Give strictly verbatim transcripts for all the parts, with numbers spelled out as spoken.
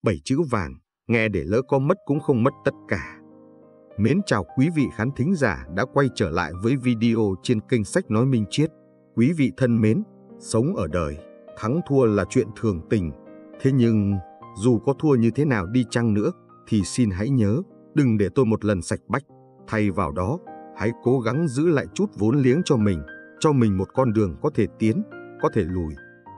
Bảy chữ vàng, nghe để lỡ có mất cũng không mất tất cả. Mến chào quý vị khán thính giả đã quay trở lại với video trên kênh Sách Nói Minh Triết. Quý vị thân mến, sống ở đời, thắng thua là chuyện thường tình. Thế nhưng, dù có thua như thế nào đi chăng nữa, thì xin hãy nhớ, đừng để tôi một lần sạch bách. Thay vào đó, hãy cố gắng giữ lại chút vốn liếng cho mình, cho mình một con đường có thể tiến, có thể lùi.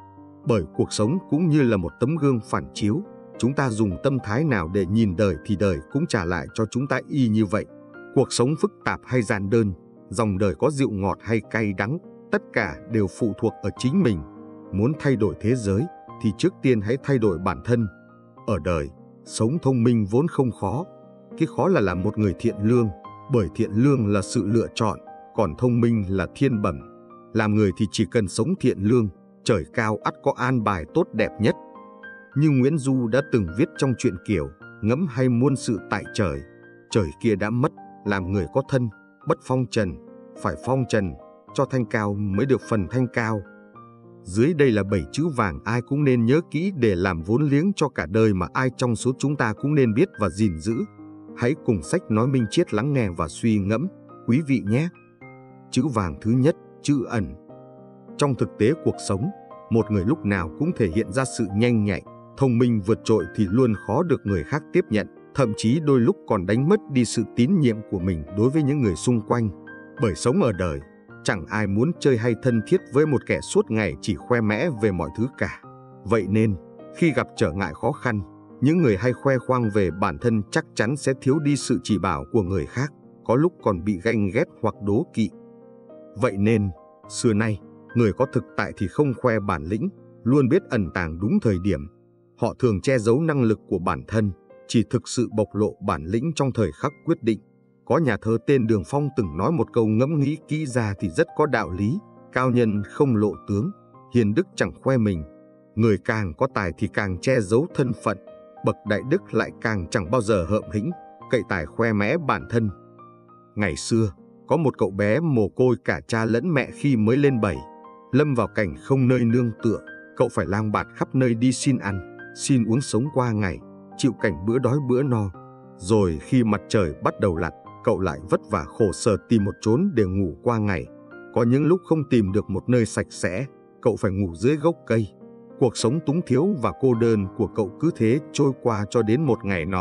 Bởi cuộc sống cũng như là một tấm gương phản chiếu, chúng ta dùng tâm thái nào để nhìn đời thì đời cũng trả lại cho chúng ta y như vậy. Cuộc sống phức tạp hay giản đơn, dòng đời có dịu ngọt hay cay đắng, tất cả đều phụ thuộc ở chính mình. Muốn thay đổi thế giới thì trước tiên hãy thay đổi bản thân. Ở đời, sống thông minh vốn không khó. Cái khó là làm một người thiện lương, bởi thiện lương là sự lựa chọn, còn thông minh là thiên bẩm. Làm người thì chỉ cần sống thiện lương, trời cao ắt có an bài tốt đẹp nhất. Như Nguyễn Du đã từng viết trong truyện Kiều, ngẫm hay muôn sự tại trời. Trời kia đã mất, làm người có thân, bất phong trần, phải phong trần, cho thanh cao mới được phần thanh cao. Dưới đây là bảy chữ vàng ai cũng nên nhớ kỹ để làm vốn liếng cho cả đời mà ai trong số chúng ta cũng nên biết và gìn giữ. Hãy cùng Sách Nói Minh Triết lắng nghe và suy ngẫm, quý vị nhé. Chữ vàng thứ nhất, chữ ẩn. Trong thực tế cuộc sống, một người lúc nào cũng thể hiện ra sự nhanh nhạy, thông minh vượt trội thì luôn khó được người khác tiếp nhận, thậm chí đôi lúc còn đánh mất đi sự tín nhiệm của mình đối với những người xung quanh. Bởi sống ở đời, chẳng ai muốn chơi hay thân thiết với một kẻ suốt ngày chỉ khoe mẽ về mọi thứ cả. Vậy nên, khi gặp trở ngại khó khăn, những người hay khoe khoang về bản thân chắc chắn sẽ thiếu đi sự chỉ bảo của người khác, có lúc còn bị ganh ghét hoặc đố kỵ. Vậy nên, xưa nay, người có thực tại thì không khoe bản lĩnh, luôn biết ẩn tàng đúng thời điểm. Họ thường che giấu năng lực của bản thân, chỉ thực sự bộc lộ bản lĩnh trong thời khắc quyết định. Có nhà thơ tên Đường Phong từng nói một câu ngẫm nghĩ kỹ ra thì rất có đạo lý: cao nhân không lộ tướng, hiền đức chẳng khoe mình. Người càng có tài thì càng che giấu thân phận, bậc đại đức lại càng chẳng bao giờ hợm hĩnh, cậy tài khoe mẽ bản thân. Ngày xưa, có một cậu bé mồ côi cả cha lẫn mẹ khi mới lên bảy. Lâm vào cảnh không nơi nương tựa, cậu phải lang bạt khắp nơi đi xin ăn, xin uống sống qua ngày, chịu cảnh bữa đói bữa no. Rồi khi mặt trời bắt đầu lặn, cậu lại vất vả khổ sở tìm một chốn để ngủ qua ngày. Có những lúc không tìm được một nơi sạch sẽ, cậu phải ngủ dưới gốc cây. Cuộc sống túng thiếu và cô đơn của cậu cứ thế trôi qua cho đến một ngày nọ.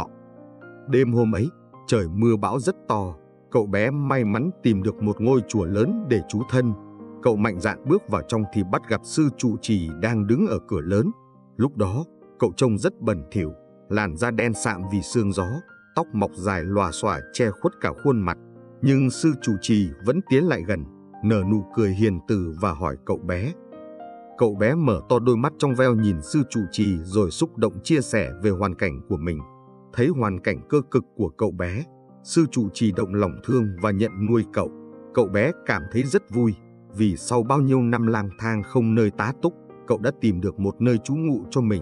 Đêm hôm ấy, trời mưa bão rất to, cậu bé may mắn tìm được một ngôi chùa lớn để trú thân. Cậu mạnh dạn bước vào trong thì bắt gặp sư trụ trì đang đứng ở cửa lớn. Lúc đó, cậu trông rất bẩn thỉu, làn da đen sạm vì sương gió, tóc mọc dài lòa xòa che khuất cả khuôn mặt. Nhưng sư trụ trì vẫn tiến lại gần, nở nụ cười hiền từ và hỏi cậu bé. Cậu bé mở to đôi mắt trong veo nhìn sư trụ trì rồi xúc động chia sẻ về hoàn cảnh của mình. Thấy hoàn cảnh cơ cực của cậu bé, sư trụ trì động lòng thương và nhận nuôi cậu. Cậu bé cảm thấy rất vui, vì sau bao nhiêu năm lang thang không nơi tá túc, cậu đã tìm được một nơi trú ngụ cho mình.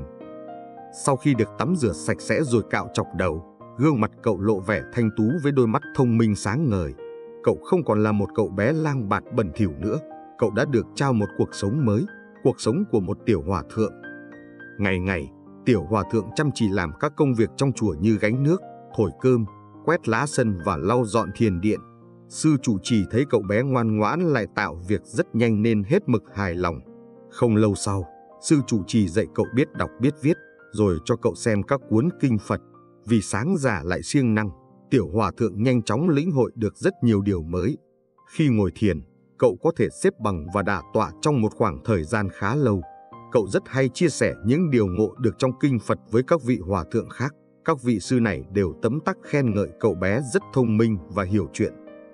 Sau khi được tắm rửa sạch sẽ rồi cạo chọc đầu, gương mặt cậu lộ vẻ thanh tú với đôi mắt thông minh sáng ngời. Cậu không còn là một cậu bé lang bạt bẩn thỉu nữa, cậu đã được trao một cuộc sống mới, cuộc sống của một tiểu hòa thượng. Ngày ngày, tiểu hòa thượng chăm chỉ làm các công việc trong chùa như gánh nước, thổi cơm, quét lá sân và lau dọn thiền điện. Sư trụ trì thấy cậu bé ngoan ngoãn lại tạo việc rất nhanh nên hết mực hài lòng. Không lâu sau, sư trụ trì dạy cậu biết đọc biết viết, rồi cho cậu xem các cuốn kinh Phật. Vì sáng giả lại siêng năng, tiểu hòa thượng nhanh chóng lĩnh hội được rất nhiều điều mới. Khi ngồi thiền, cậu có thể xếp bằng và đả tọa trong một khoảng thời gian khá lâu. Cậu rất hay chia sẻ những điều ngộ được trong kinh Phật với các vị hòa thượng khác. Các vị sư này đều tấm tắc khen ngợi cậu bé rất thông minh và hiểu chuyện.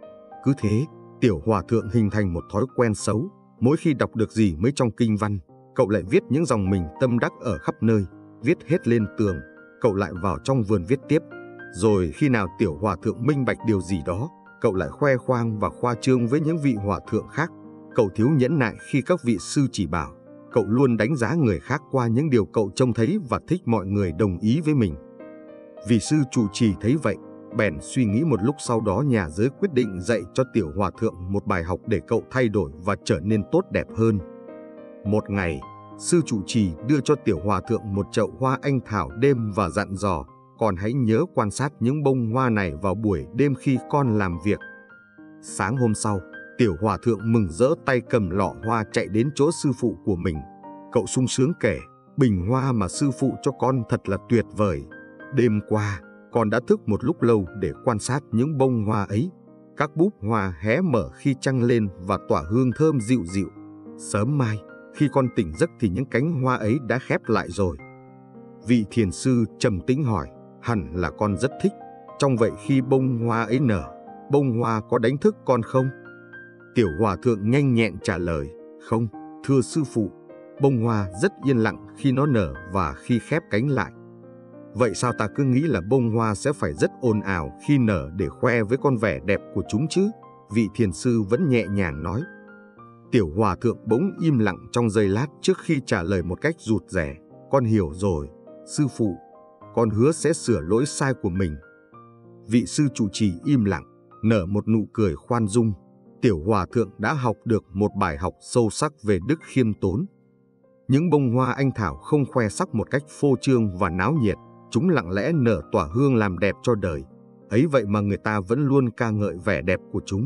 Cứ thế, tiểu hòa thượng hình thành một thói quen xấu. Mỗi khi đọc được gì mới trong kinh văn, cậu lại viết những dòng mình tâm đắc ở khắp nơi, viết hết lên tường. Cậu lại vào trong vườn viết tiếp. Rồi khi nào tiểu hòa thượng minh bạch điều gì đó, cậu lại khoe khoang và khoa trương với những vị hòa thượng khác. Cậu thiếu nhẫn nại khi các vị sư chỉ bảo. Cậu luôn đánh giá người khác qua những điều cậu trông thấy và thích mọi người đồng ý với mình. Vị sư trụ trì thấy vậy, bèn suy nghĩ một lúc, sau đó nhà giới quyết định dạy cho tiểu hòa thượng một bài học để cậu thay đổi và trở nên tốt đẹp hơn. Một ngày, Sư trụ trì đưa cho tiểu hòa thượng một chậu hoa anh thảo đêm và dặn dò, con hãy nhớ quan sát những bông hoa này vào buổi đêm khi con làm việc. Sáng hôm sau, tiểu hòa thượng mừng rỡ tay cầm lọ hoa chạy đến chỗ sư phụ của mình. Cậu sung sướng kể, bình hoa mà sư phụ cho con thật là tuyệt vời. Đêm qua, con đã thức một lúc lâu để quan sát những bông hoa ấy. Các búp hoa hé mở khi trăng lên và tỏa hương thơm dịu dịu. Sớm mai, khi con tỉnh giấc thì những cánh hoa ấy đã khép lại rồi. Vị thiền sư trầm tĩnh hỏi, hẳn là con rất thích. Trong vậy khi bông hoa ấy nở, bông hoa có đánh thức con không? Tiểu hòa thượng nhanh nhẹn trả lời, không, thưa sư phụ, bông hoa rất yên lặng khi nó nở và khi khép cánh lại. Vậy sao ta cứ nghĩ là bông hoa sẽ phải rất ồn ào khi nở để khoe với con vẻ đẹp của chúng chứ? Vị thiền sư vẫn nhẹ nhàng nói. Tiểu hòa thượng bỗng im lặng trong giây lát trước khi trả lời một cách rụt rè, con hiểu rồi, sư phụ, con hứa sẽ sửa lỗi sai của mình. Vị sư trụ trì im lặng, nở một nụ cười khoan dung. Tiểu hòa thượng đã học được một bài học sâu sắc về đức khiêm tốn. Những bông hoa anh thảo không khoe sắc một cách phô trương và náo nhiệt, chúng lặng lẽ nở tỏa hương làm đẹp cho đời. Ấy vậy mà người ta vẫn luôn ca ngợi vẻ đẹp của chúng.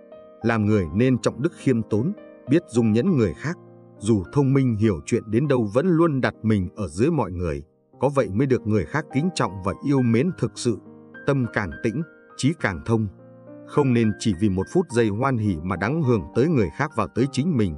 Làm người nên trọng đức khiêm tốn, biết dung nhẫn người khác, dù thông minh hiểu chuyện đến đâu vẫn luôn đặt mình ở dưới mọi người. Có vậy mới được người khác kính trọng và yêu mến thực sự. Tâm càng tĩnh, trí càng thông. Không nên chỉ vì một phút giây hoan hỉ mà đáng hưởng tới người khác và tới chính mình.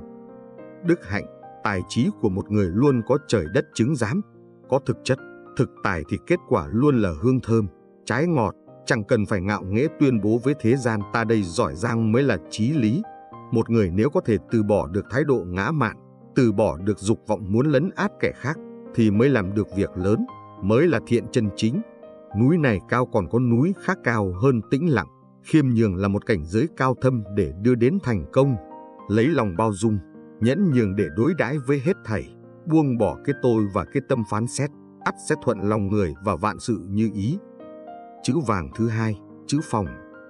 Đức hạnh, tài trí của một người luôn có trời đất chứng giám. Có thực chất, thực tài thì kết quả luôn là hương thơm, trái ngọt. Chẳng cần phải ngạo nghễ tuyên bố với thế gian ta đây giỏi giang mới là chí lý. Một người nếu có thể từ bỏ được thái độ ngã mạn, từ bỏ được dục vọng muốn lấn át kẻ khác, thì mới làm được việc lớn, mới là thiện chân chính. Núi này cao còn có núi khác cao hơn tĩnh lặng. Khiêm nhường là một cảnh giới cao thâm để đưa đến thành công. Lấy lòng bao dung, nhẫn nhường để đối đãi với hết thảy, buông bỏ cái tôi và cái tâm phán xét, ắt sẽ thuận lòng người và vạn sự như ý. Chữ vàng thứ hai, chữ phòng.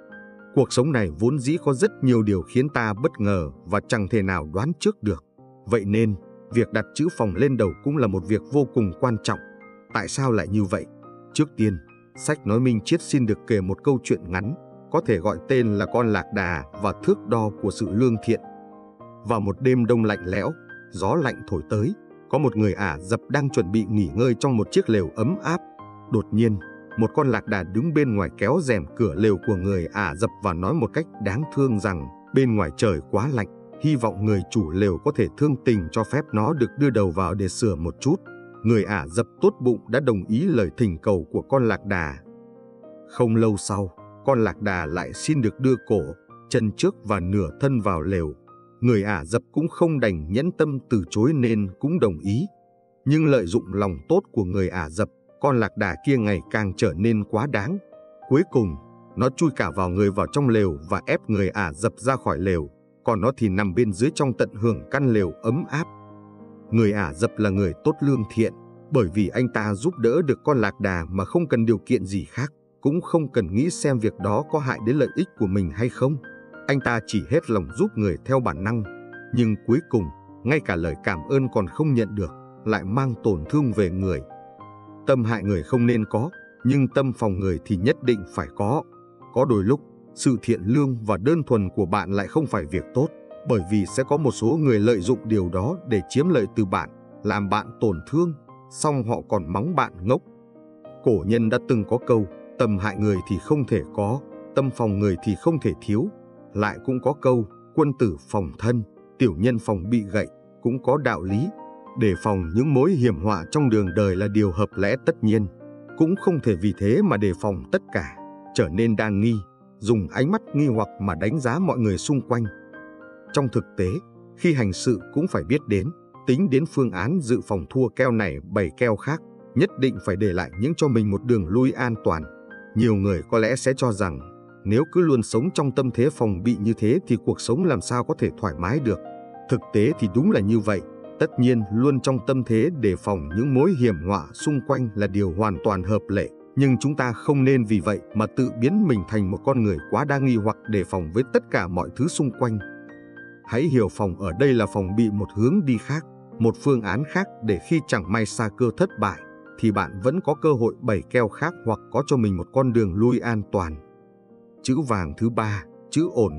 Cuộc sống này vốn dĩ có rất nhiều điều khiến ta bất ngờ và chẳng thể nào đoán trước được. Vậy nên, việc đặt chữ phòng lên đầu cũng là một việc vô cùng quan trọng. Tại sao lại như vậy? Trước tiên, sách nói Minh Triết xin được kể một câu chuyện ngắn, có thể gọi tên là con lạc đà và thước đo của sự lương thiện. Vào một đêm đông lạnh lẽo, gió lạnh thổi tới, có một người Ả Rập đang chuẩn bị nghỉ ngơi trong một chiếc lều ấm áp. Đột nhiên, một con lạc đà đứng bên ngoài kéo rèm cửa lều của người Ả Rập và nói một cách đáng thương rằng bên ngoài trời quá lạnh, hy vọng người chủ lều có thể thương tình cho phép nó được đưa đầu vào để sửa một chút. Người Ả Rập tốt bụng đã đồng ý lời thỉnh cầu của con lạc đà. Không lâu sau, con lạc đà lại xin được đưa cổ, chân trước và nửa thân vào lều. Người Ả Rập cũng không đành nhẫn tâm từ chối nên cũng đồng ý. Nhưng lợi dụng lòng tốt của người Ả Rập, con lạc đà kia ngày càng trở nên quá đáng. Cuối cùng, nó chui cả vào người vào trong lều và ép người Ả Rập ra khỏi lều, còn nó thì nằm bên dưới trong tận hưởng căn lều ấm áp. Người Ả Rập là người tốt lương thiện, bởi vì anh ta giúp đỡ được con lạc đà mà không cần điều kiện gì khác, cũng không cần nghĩ xem việc đó có hại đến lợi ích của mình hay không. Anh ta chỉ hết lòng giúp người theo bản năng, nhưng cuối cùng, ngay cả lời cảm ơn còn không nhận được, lại mang tổn thương về người. Tâm hại người không nên có, nhưng tâm phòng người thì nhất định phải có. Có đôi lúc, sự thiện lương và đơn thuần của bạn lại không phải việc tốt, bởi vì sẽ có một số người lợi dụng điều đó để chiếm lợi từ bạn, làm bạn tổn thương, song họ còn mắng bạn ngốc. Cổ nhân đã từng có câu, tâm hại người thì không thể có, tâm phòng người thì không thể thiếu. Lại cũng có câu, quân tử phòng thân, tiểu nhân phòng bị gậy, cũng có đạo lý. Đề phòng những mối hiểm họa trong đường đời là điều hợp lẽ tất nhiên. Cũng không thể vì thế mà đề phòng tất cả, trở nên đa nghi, dùng ánh mắt nghi hoặc mà đánh giá mọi người xung quanh. Trong thực tế, khi hành sự cũng phải biết đến, tính đến phương án dự phòng thua keo này bày keo khác, nhất định phải để lại những cho mình một đường lui an toàn. Nhiều người có lẽ sẽ cho rằng, nếu cứ luôn sống trong tâm thế phòng bị như thế thì cuộc sống làm sao có thể thoải mái được. Thực tế thì đúng là như vậy. Tất nhiên, luôn trong tâm thế đề phòng những mối hiểm họa xung quanh là điều hoàn toàn hợp lệ. Nhưng chúng ta không nên vì vậy mà tự biến mình thành một con người quá đa nghi hoặc đề phòng với tất cả mọi thứ xung quanh. Hãy hiểu phòng ở đây là phòng bị một hướng đi khác, một phương án khác để khi chẳng may sa cơ thất bại thì bạn vẫn có cơ hội bày keo khác hoặc có cho mình một con đường lui an toàn. Chữ vàng thứ ba, chữ ổn.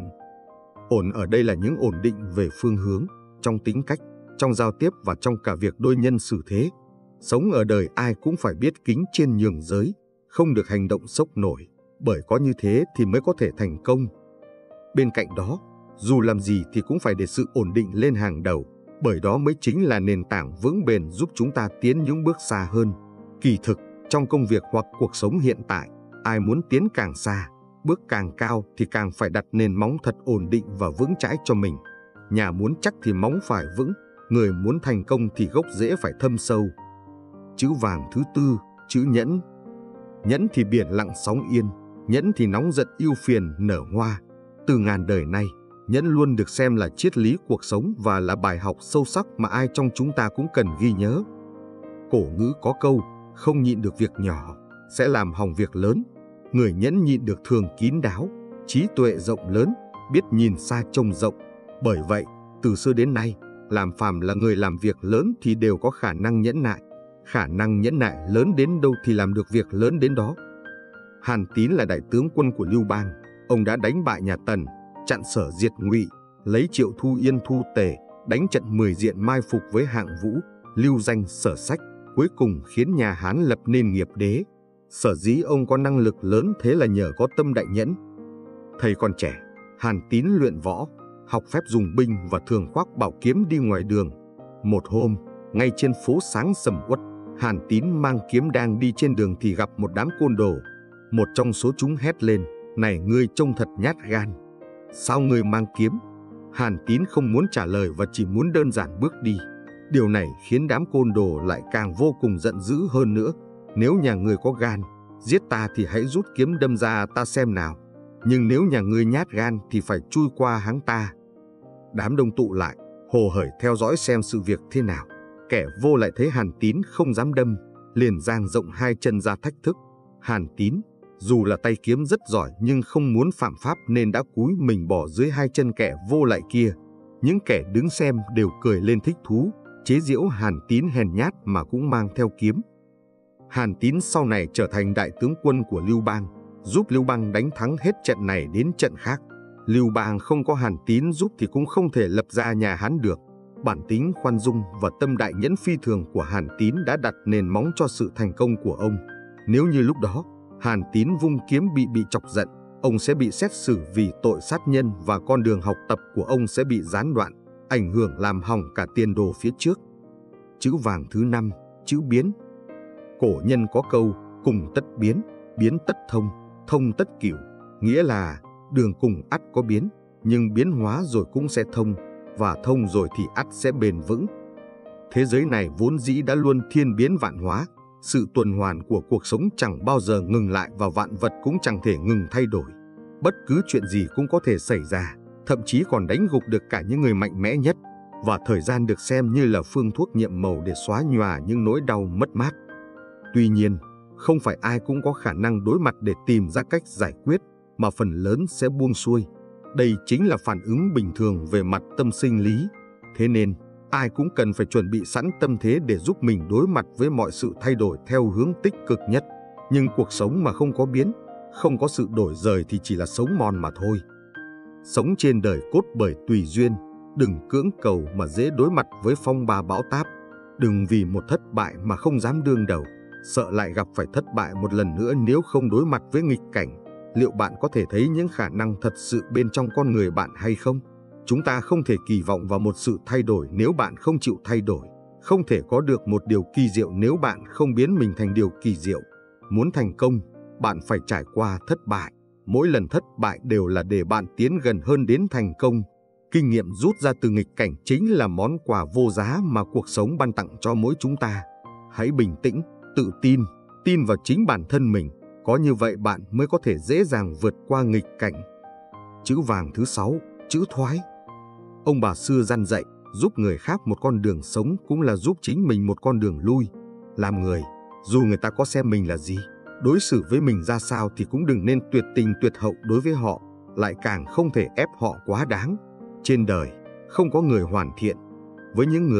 Ổn ở đây là những ổn định về phương hướng, trong tính cách, trong giao tiếp và trong cả việc đôi nhân xử thế. Sống ở đời ai cũng phải biết kính trên nhường dưới, không được hành động sốc nổi, bởi có như thế thì mới có thể thành công. Bên cạnh đó, dù làm gì thì cũng phải để sự ổn định lên hàng đầu, bởi đó mới chính là nền tảng vững bền giúp chúng ta tiến những bước xa hơn. Kỳ thực, trong công việc hoặc cuộc sống hiện tại, ai muốn tiến càng xa, bước càng cao thì càng phải đặt nền móng thật ổn định và vững chãi cho mình. Nhà muốn chắc thì móng phải vững, người muốn thành công thì gốc rễ phải thâm sâu. Chữ vàng thứ tư, chữ nhẫn. Nhẫn thì biển lặng sóng yên, nhẫn thì nóng giận ưu phiền nở hoa. Từ ngàn đời nay, nhẫn luôn được xem là triết lý cuộc sống và là bài học sâu sắc mà ai trong chúng ta cũng cần ghi nhớ. Cổ ngữ có câu, không nhịn được việc nhỏ, sẽ làm hỏng việc lớn. Người nhẫn nhịn được thường kín đáo, trí tuệ rộng lớn, biết nhìn xa trông rộng. Bởi vậy, từ xưa đến nay, làm phàm là người làm việc lớn thì đều có khả năng nhẫn nại. Khả năng nhẫn nại lớn đến đâu thì làm được việc lớn đến đó. Hàn Tín là đại tướng quân của Lưu Bang. Ông đã đánh bại nhà Tần, chặn Sở diệt Ngụy, lấy Triệu Thu Yên thu Tề, đánh trận mười diện mai phục với Hạng Vũ, lưu danh Sở Sách, cuối cùng khiến nhà Hán lập nên nghiệp đế. Sở dĩ ông có năng lực lớn thế là nhờ có tâm đại nhẫn. Thầy còn trẻ, Hàn Tín luyện võ, học phép dùng binh và thường khoác bảo kiếm đi ngoài đường. Một hôm, ngay trên phố sáng sầm uất, Hàn Tín mang kiếm đang đi trên đường thì gặp một đám côn đồ. Một trong số chúng hét lên, "Này ngươi trông thật nhát gan. Sao ngươi mang kiếm?" Hàn Tín không muốn trả lời và chỉ muốn đơn giản bước đi. Điều này khiến đám côn đồ lại càng vô cùng giận dữ hơn nữa. "Nếu nhà ngươi có gan, giết ta thì hãy rút kiếm đâm ra ta xem nào. Nhưng nếu nhà ngươi nhát gan thì phải chui qua háng ta." Đám đông tụ lại, hồ hởi theo dõi xem sự việc thế nào. Kẻ vô lại thấy Hàn Tín không dám đâm, liền dang rộng hai chân ra thách thức. Hàn Tín, dù là tay kiếm rất giỏi nhưng không muốn phạm pháp nên đã cúi mình bỏ dưới hai chân kẻ vô lại kia. Những kẻ đứng xem đều cười lên thích thú, chế giễu Hàn Tín hèn nhát mà cũng mang theo kiếm. Hàn Tín sau này trở thành đại tướng quân của Lưu Bang, giúp Lưu Bang đánh thắng hết trận này đến trận khác. Lưu Bang không có Hàn Tín giúp thì cũng không thể lập ra nhà Hán được. Bản tính khoan dung và tâm đại nhẫn phi thường của Hàn Tín đã đặt nền móng cho sự thành công của ông. Nếu như lúc đó, Hàn Tín vung kiếm bị bị chọc giận, ông sẽ bị xét xử vì tội sát nhân và con đường học tập của ông sẽ bị gián đoạn, ảnh hưởng làm hỏng cả tiền đồ phía trước. Chữ vàng thứ năm, chữ biến. Cổ nhân có câu, cùng tất biến, biến tất thông, thông tất cửu, nghĩa là đường cùng ắt có biến, nhưng biến hóa rồi cũng sẽ thông, và thông rồi thì ắt sẽ bền vững. Thế giới này vốn dĩ đã luôn thiên biến vạn hóa, sự tuần hoàn của cuộc sống chẳng bao giờ ngừng lại và vạn vật cũng chẳng thể ngừng thay đổi. Bất cứ chuyện gì cũng có thể xảy ra, thậm chí còn đánh gục được cả những người mạnh mẽ nhất, và thời gian được xem như là phương thuốc nhiệm màu để xóa nhòa những nỗi đau mất mát. Tuy nhiên, không phải ai cũng có khả năng đối mặt để tìm ra cách giải quyết, mà phần lớn sẽ buông xuôi. Đây chính là phản ứng bình thường về mặt tâm sinh lý. Thế nên, ai cũng cần phải chuẩn bị sẵn tâm thế để giúp mình đối mặt với mọi sự thay đổi theo hướng tích cực nhất. Nhưng cuộc sống mà không có biến, không có sự đổi rời thì chỉ là sống mòn mà thôi. Sống trên đời cốt bởi tùy duyên, đừng cưỡng cầu mà dễ đối mặt với phong ba bão táp. Đừng vì một thất bại mà không dám đương đầu, sợ lại gặp phải thất bại một lần nữa nếu không đối mặt với nghịch cảnh. Liệu bạn có thể thấy những khả năng thật sự bên trong con người bạn hay không? Chúng ta không thể kỳ vọng vào một sự thay đổi nếu bạn không chịu thay đổi. Không thể có được một điều kỳ diệu nếu bạn không biến mình thành điều kỳ diệu. Muốn thành công, bạn phải trải qua thất bại. Mỗi lần thất bại đều là để bạn tiến gần hơn đến thành công. Kinh nghiệm rút ra từ nghịch cảnh chính là món quà vô giá mà cuộc sống ban tặng cho mỗi chúng ta. Hãy bình tĩnh, tự tin, tin vào chính bản thân mình. Có như vậy bạn mới có thể dễ dàng vượt qua nghịch cảnh. Chữ vàng thứ sáu, chữ thoái. Ông bà xưa dặn dạy, giúp người khác một con đường sống cũng là giúp chính mình một con đường lui. Làm người, dù người ta có xem mình là gì, đối xử với mình ra sao thì cũng đừng nên tuyệt tình tuyệt hậu đối với họ, lại càng không thể ép họ quá đáng. Trên đời, không có người hoàn thiện. Với những người,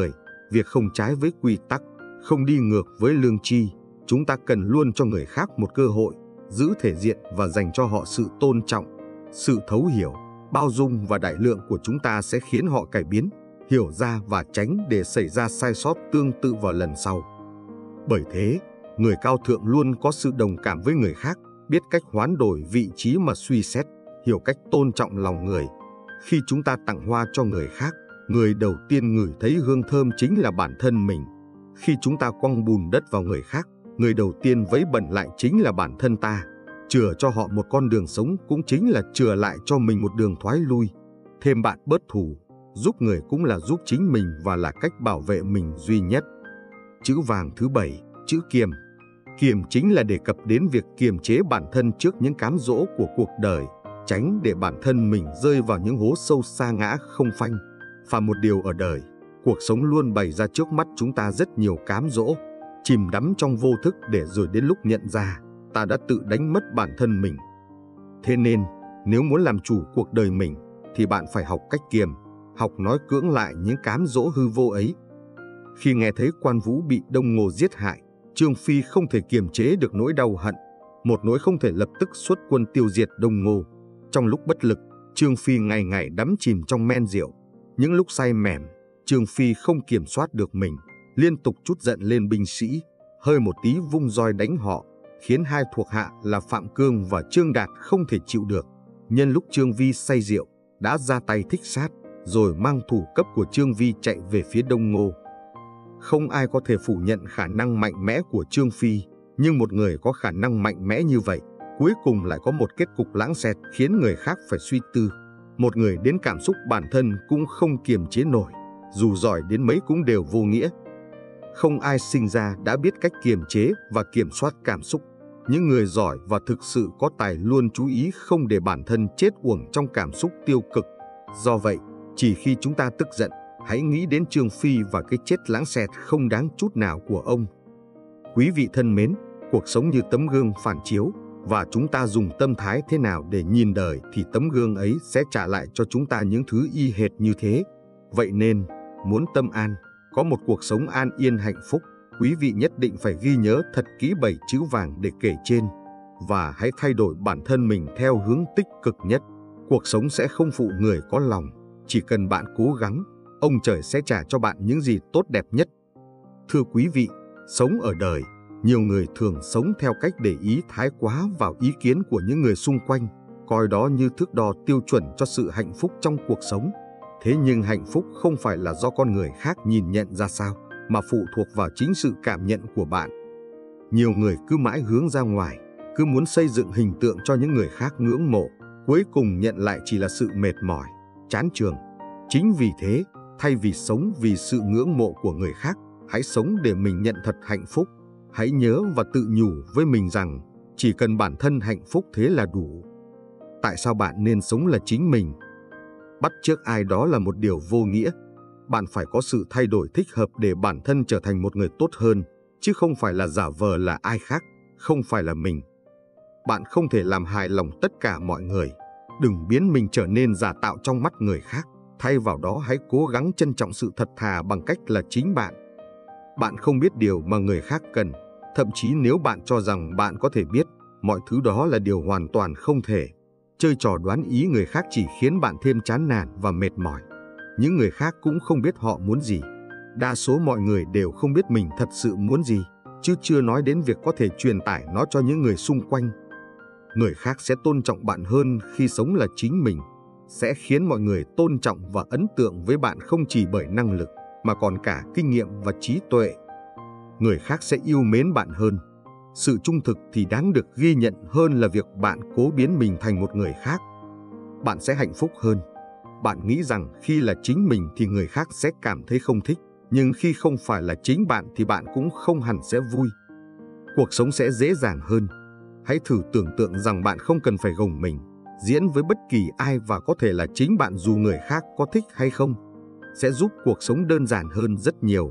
việc không trái với quy tắc, không đi ngược với lương tri. Chúng ta cần luôn cho người khác một cơ hội, giữ thể diện và dành cho họ sự tôn trọng. Sự thấu hiểu, bao dung và đại lượng của chúng ta sẽ khiến họ cải biến, hiểu ra và tránh để xảy ra sai sót tương tự vào lần sau. Bởi thế, người cao thượng luôn có sự đồng cảm với người khác, biết cách hoán đổi vị trí mà suy xét, hiểu cách tôn trọng lòng người. Khi chúng ta tặng hoa cho người khác, người đầu tiên ngửi thấy hương thơm chính là bản thân mình. Khi chúng ta quăng bùn đất vào người khác, người đầu tiên vấy bẩn lại chính là bản thân ta. Chừa cho họ một con đường sống cũng chính là chừa lại cho mình một đường thoái lui. Thêm bạn bớt thù, giúp người cũng là giúp chính mình và là cách bảo vệ mình duy nhất. Chữ vàng thứ bảy, chữ kiềm. Kiềm chính là đề cập đến việc kiềm chế bản thân trước những cám dỗ của cuộc đời, tránh để bản thân mình rơi vào những hố sâu sa ngã không phanh. Và một điều ở đời, cuộc sống luôn bày ra trước mắt chúng ta rất nhiều cám dỗ, chìm đắm trong vô thức để rồi đến lúc nhận ra, ta đã tự đánh mất bản thân mình. Thế nên, nếu muốn làm chủ cuộc đời mình, thì bạn phải học cách kiềm, học nói cưỡng lại những cám dỗ hư vô ấy. Khi nghe thấy Quan Vũ bị Đông Ngô giết hại, Trương Phi không thể kiềm chế được nỗi đau hận, một nỗi không thể lập tức xuất quân tiêu diệt Đông Ngô. Trong lúc bất lực, Trương Phi ngày ngày đắm chìm trong men rượu. Những lúc say mềm, Trương Phi không kiểm soát được mình, liên tục trút giận lên binh sĩ, hơi một tí vung roi đánh họ, khiến hai thuộc hạ là Phạm Cương và Trương Đạt không thể chịu được. Nhân lúc Trương Vi say rượu, đã ra tay thích sát, rồi mang thủ cấp của Trương Vi chạy về phía Đông Ngô. Không ai có thể phủ nhận khả năng mạnh mẽ của Trương Phi, nhưng một người có khả năng mạnh mẽ như vậy, cuối cùng lại có một kết cục lãng xẹt khiến người khác phải suy tư. Một người đến cảm xúc bản thân cũng không kiềm chế nổi, dù giỏi đến mấy cũng đều vô nghĩa. Không ai sinh ra đã biết cách kiềm chế và kiểm soát cảm xúc. Những người giỏi và thực sự có tài luôn chú ý không để bản thân chết uổng trong cảm xúc tiêu cực. Do vậy, chỉ khi chúng ta tức giận, hãy nghĩ đến Trương Phi và cái chết lãng xẹt không đáng chút nào của ông. Quý vị thân mến, cuộc sống như tấm gương phản chiếu, và chúng ta dùng tâm thái thế nào để nhìn đời thì tấm gương ấy sẽ trả lại cho chúng ta những thứ y hệt như thế. Vậy nên, muốn tâm an, có một cuộc sống an yên hạnh phúc, quý vị nhất định phải ghi nhớ thật kỹ bảy chữ vàng để kể trên, và hãy thay đổi bản thân mình theo hướng tích cực nhất. Cuộc sống sẽ không phụ người có lòng, chỉ cần bạn cố gắng, ông trời sẽ trả cho bạn những gì tốt đẹp nhất. Thưa quý vị, sống ở đời, nhiều người thường sống theo cách để ý thái quá vào ý kiến của những người xung quanh, coi đó như thước đo tiêu chuẩn cho sự hạnh phúc trong cuộc sống. Thế nhưng hạnh phúc không phải là do con người khác nhìn nhận ra sao, mà phụ thuộc vào chính sự cảm nhận của bạn. Nhiều người cứ mãi hướng ra ngoài, cứ muốn xây dựng hình tượng cho những người khác ngưỡng mộ, cuối cùng nhận lại chỉ là sự mệt mỏi, chán chường. Chính vì thế, thay vì sống vì sự ngưỡng mộ của người khác, hãy sống để mình nhận thật hạnh phúc. Hãy nhớ và tự nhủ với mình rằng, chỉ cần bản thân hạnh phúc thế là đủ. Tại sao bạn nên sống là chính mình? Bắt chước ai đó là một điều vô nghĩa. Bạn phải có sự thay đổi thích hợp để bản thân trở thành một người tốt hơn, chứ không phải là giả vờ là ai khác, không phải là mình. Bạn không thể làm hài lòng tất cả mọi người. Đừng biến mình trở nên giả tạo trong mắt người khác. Thay vào đó hãy cố gắng trân trọng sự thật thà bằng cách là chính bạn. Bạn không biết điều mà người khác cần. Thậm chí nếu bạn cho rằng bạn có thể biết, mọi thứ đó là điều hoàn toàn không thể. Chơi trò đoán ý người khác chỉ khiến bạn thêm chán nản và mệt mỏi. Những người khác cũng không biết họ muốn gì. Đa số mọi người đều không biết mình thật sự muốn gì, chứ chưa nói đến việc có thể truyền tải nó cho những người xung quanh. Người khác sẽ tôn trọng bạn hơn khi sống là chính mình, sẽ khiến mọi người tôn trọng và ấn tượng với bạn không chỉ bởi năng lực, mà còn cả kinh nghiệm và trí tuệ. Người khác sẽ yêu mến bạn hơn. Sự trung thực thì đáng được ghi nhận hơn là việc bạn cố biến mình thành một người khác. Bạn sẽ hạnh phúc hơn. Bạn nghĩ rằng khi là chính mình thì người khác sẽ cảm thấy không thích, nhưng khi không phải là chính bạn thì bạn cũng không hẳn sẽ vui. Cuộc sống sẽ dễ dàng hơn. Hãy thử tưởng tượng rằng bạn không cần phải gồng mình, diễn với bất kỳ ai và có thể là chính bạn dù người khác có thích hay không. Sẽ giúp cuộc sống đơn giản hơn rất nhiều.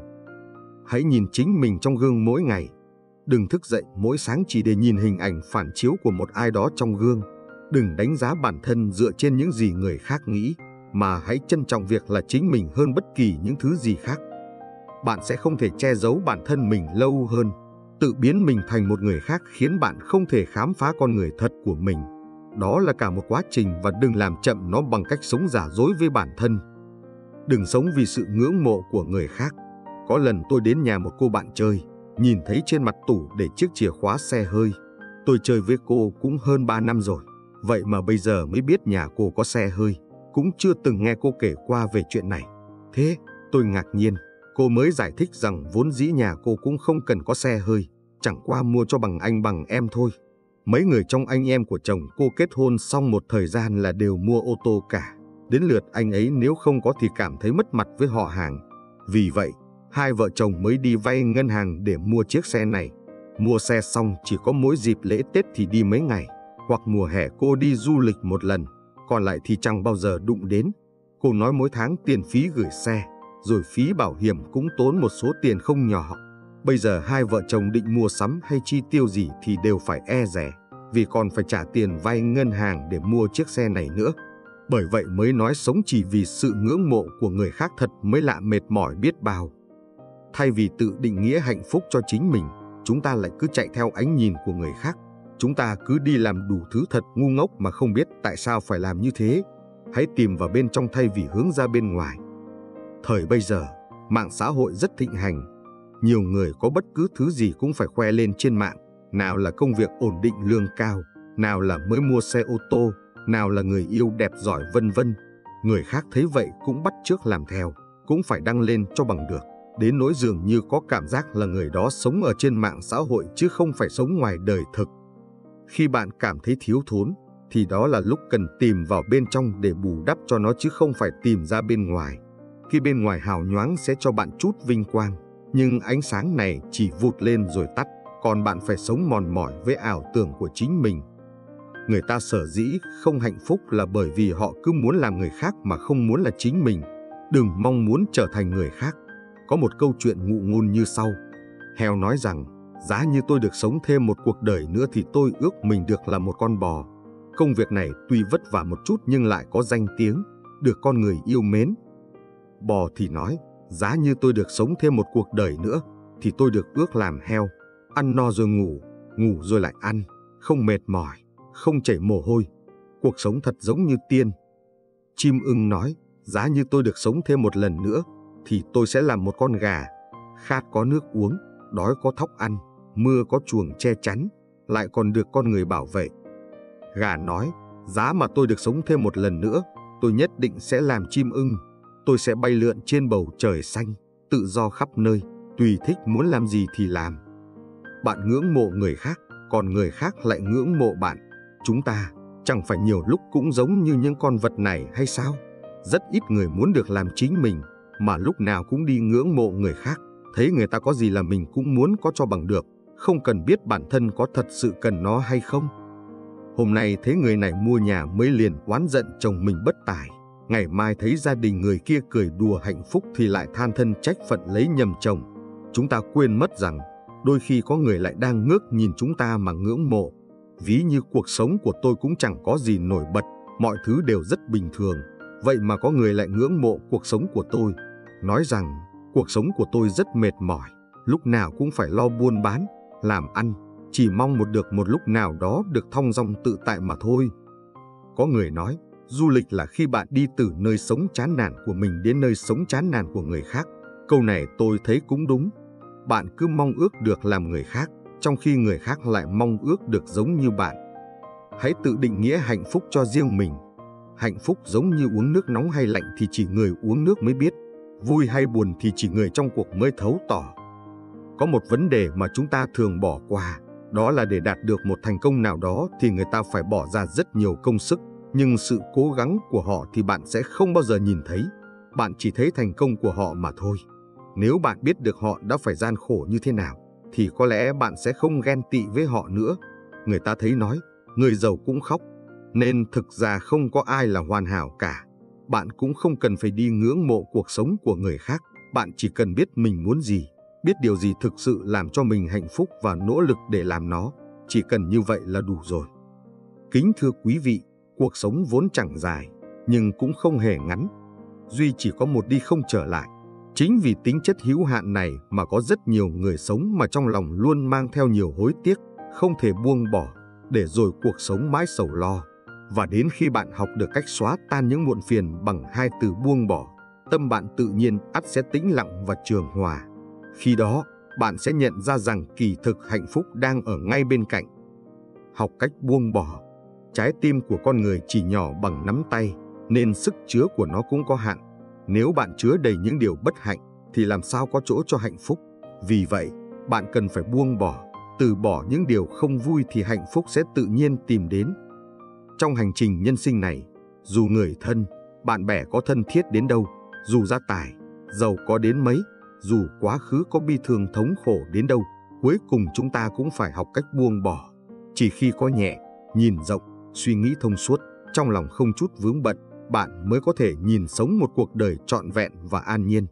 Hãy nhìn chính mình trong gương mỗi ngày. Đừng thức dậy mỗi sáng chỉ để nhìn hình ảnh phản chiếu của một ai đó trong gương. Đừng đánh giá bản thân dựa trên những gì người khác nghĩ, mà hãy trân trọng việc là chính mình hơn bất kỳ những thứ gì khác. bạn sẽ không thể che giấu bản thân mình lâu hơn. Tự biến mình thành một người khác khiến bạn không thể khám phá con người thật của mình. Đó là cả một quá trình và đừng làm chậm nó bằng cách sống giả dối với bản thân. Đừng sống vì sự ngưỡng mộ của người khác. Có lần tôi đến nhà một cô bạn chơi, nhìn thấy trên mặt tủ để chiếc chìa khóa xe hơi. Tôi chơi với cô cũng hơn ba năm rồi, vậy mà bây giờ mới biết nhà cô có xe hơi, cũng chưa từng nghe cô kể qua về chuyện này. Thế, tôi ngạc nhiên, cô mới giải thích rằng vốn dĩ nhà cô cũng không cần có xe hơi, chẳng qua mua cho bằng anh bằng em thôi. Mấy người trong anh em của chồng cô kết hôn xong một thời gian là đều mua ô tô cả. Đến lượt anh ấy nếu không có thì cảm thấy mất mặt với họ hàng. Vì vậy, hai vợ chồng mới đi vay ngân hàng để mua chiếc xe này. Mua xe xong chỉ có mỗi dịp lễ Tết thì đi mấy ngày, hoặc mùa hè cô đi du lịch một lần, còn lại thì chẳng bao giờ đụng đến. Cô nói mỗi tháng tiền phí gửi xe, rồi phí bảo hiểm cũng tốn một số tiền không nhỏ. Bây giờ hai vợ chồng định mua sắm hay chi tiêu gì thì đều phải e dè, vì còn phải trả tiền vay ngân hàng để mua chiếc xe này nữa. Bởi vậy mới nói sống chỉ vì sự ngưỡng mộ của người khác thật mới lạ mệt mỏi biết bao. Thay vì tự định nghĩa hạnh phúc cho chính mình, chúng ta lại cứ chạy theo ánh nhìn của người khác. Chúng ta cứ đi làm đủ thứ thật ngu ngốc mà không biết tại sao phải làm như thế. Hãy tìm vào bên trong thay vì hướng ra bên ngoài. Thời bây giờ, mạng xã hội rất thịnh hành. Nhiều người có bất cứ thứ gì cũng phải khoe lên trên mạng. Nào là công việc ổn định lương cao, nào là mới mua xe ô tô, nào là người yêu đẹp giỏi vân vân. Người khác thấy vậy cũng bắt chước làm theo, cũng phải đăng lên cho bằng được. Đến nỗi dường như có cảm giác là người đó sống ở trên mạng xã hội chứ không phải sống ngoài đời thực. Khi bạn cảm thấy thiếu thốn, thì đó là lúc cần tìm vào bên trong để bù đắp cho nó chứ không phải tìm ra bên ngoài. Khi bên ngoài hào nhoáng sẽ cho bạn chút vinh quang, nhưng ánh sáng này chỉ vụt lên rồi tắt, còn bạn phải sống mòn mỏi với ảo tưởng của chính mình. Người ta sở dĩ không hạnh phúc là bởi vì họ cứ muốn làm người khác mà không muốn là chính mình. Đừng mong muốn trở thành người khác. Có một câu chuyện ngụ ngôn như sau. Heo nói rằng, giá như tôi được sống thêm một cuộc đời nữa thì tôi ước mình được là một con bò. Công việc này tuy vất vả một chút nhưng lại có danh tiếng, được con người yêu mến. Bò thì nói, giá như tôi được sống thêm một cuộc đời nữa thì tôi được ước làm heo. Ăn no rồi ngủ, ngủ rồi lại ăn, không mệt mỏi, không chảy mồ hôi. Cuộc sống thật giống như tiên. Chim ưng nói, giá như tôi được sống thêm một lần nữa thì tôi sẽ làm một con gà. Khát có nước uống, đói có thóc ăn, mưa có chuồng che chắn, lại còn được con người bảo vệ. Gà nói, giá mà tôi được sống thêm một lần nữa, tôi nhất định sẽ làm chim ưng. Tôi sẽ bay lượn trên bầu trời xanh, tự do khắp nơi, tùy thích muốn làm gì thì làm. Bạn ngưỡng mộ người khác, còn người khác lại ngưỡng mộ bạn. Chúng ta chẳng phải nhiều lúc cũng giống như những con vật này hay sao? Rất ít người muốn được làm chính mình, mà lúc nào cũng đi ngưỡng mộ người khác. Thấy người ta có gì là mình cũng muốn có cho bằng được, không cần biết bản thân có thật sự cần nó hay không. Hôm nay thấy người này mua nhà mới liền oán giận chồng mình bất tài. Ngày mai thấy gia đình người kia cười đùa hạnh phúc thì lại than thân trách phận lấy nhầm chồng. Chúng ta quên mất rằng, đôi khi có người lại đang ngước nhìn chúng ta mà ngưỡng mộ. Ví như cuộc sống của tôi cũng chẳng có gì nổi bật, mọi thứ đều rất bình thường. Vậy mà có người lại ngưỡng mộ cuộc sống của tôi, nói rằng cuộc sống của tôi rất mệt mỏi, lúc nào cũng phải lo buôn bán, làm ăn, chỉ mong một được một lúc nào đó được thong dong tự tại mà thôi. Có người nói, du lịch là khi bạn đi từ nơi sống chán nản của mình đến nơi sống chán nản của người khác. Câu này tôi thấy cũng đúng. Bạn cứ mong ước được làm người khác, trong khi người khác lại mong ước được giống như bạn. Hãy tự định nghĩa hạnh phúc cho riêng mình. Hạnh phúc giống như uống nước nóng hay lạnh thì chỉ người uống nước mới biết. Vui hay buồn thì chỉ người trong cuộc mới thấu tỏ. Có một vấn đề mà chúng ta thường bỏ qua, đó là để đạt được một thành công nào đó thì người ta phải bỏ ra rất nhiều công sức, nhưng sự cố gắng của họ thì bạn sẽ không bao giờ nhìn thấy. Bạn chỉ thấy thành công của họ mà thôi. Nếu bạn biết được họ đã phải gian khổ như thế nào, thì có lẽ bạn sẽ không ghen tị với họ nữa. Người ta thấy nói, người giàu cũng khóc, nên thực ra không có ai là hoàn hảo cả. Bạn cũng không cần phải đi ngưỡng mộ cuộc sống của người khác. Bạn chỉ cần biết mình muốn gì, biết điều gì thực sự làm cho mình hạnh phúc và nỗ lực để làm nó. Chỉ cần như vậy là đủ rồi. Kính thưa quý vị, cuộc sống vốn chẳng dài, nhưng cũng không hề ngắn. Duy chỉ có một đi không trở lại. Chính vì tính chất hữu hạn này mà có rất nhiều người sống mà trong lòng luôn mang theo nhiều hối tiếc, không thể buông bỏ, để rồi cuộc sống mãi sầu lo. Và đến khi bạn học được cách xóa tan những muộn phiền bằng hai từ buông bỏ, tâm bạn tự nhiên ắt sẽ tĩnh lặng và trường hòa. Khi đó, bạn sẽ nhận ra rằng kỳ thực hạnh phúc đang ở ngay bên cạnh. Học cách buông bỏ. Trái tim của con người chỉ nhỏ bằng nắm tay, nên sức chứa của nó cũng có hạn. Nếu bạn chứa đầy những điều bất hạnh, thì làm sao có chỗ cho hạnh phúc? Vì vậy, bạn cần phải buông bỏ, từ bỏ những điều không vui thì hạnh phúc sẽ tự nhiên tìm đến. Trong hành trình nhân sinh này, dù người thân, bạn bè có thân thiết đến đâu, dù gia tài, giàu có đến mấy, dù quá khứ có bi thương thống khổ đến đâu, cuối cùng chúng ta cũng phải học cách buông bỏ. Chỉ khi có nhẹ, nhìn rộng, suy nghĩ thông suốt, trong lòng không chút vướng bận, bạn mới có thể nhìn sống một cuộc đời trọn vẹn và an nhiên.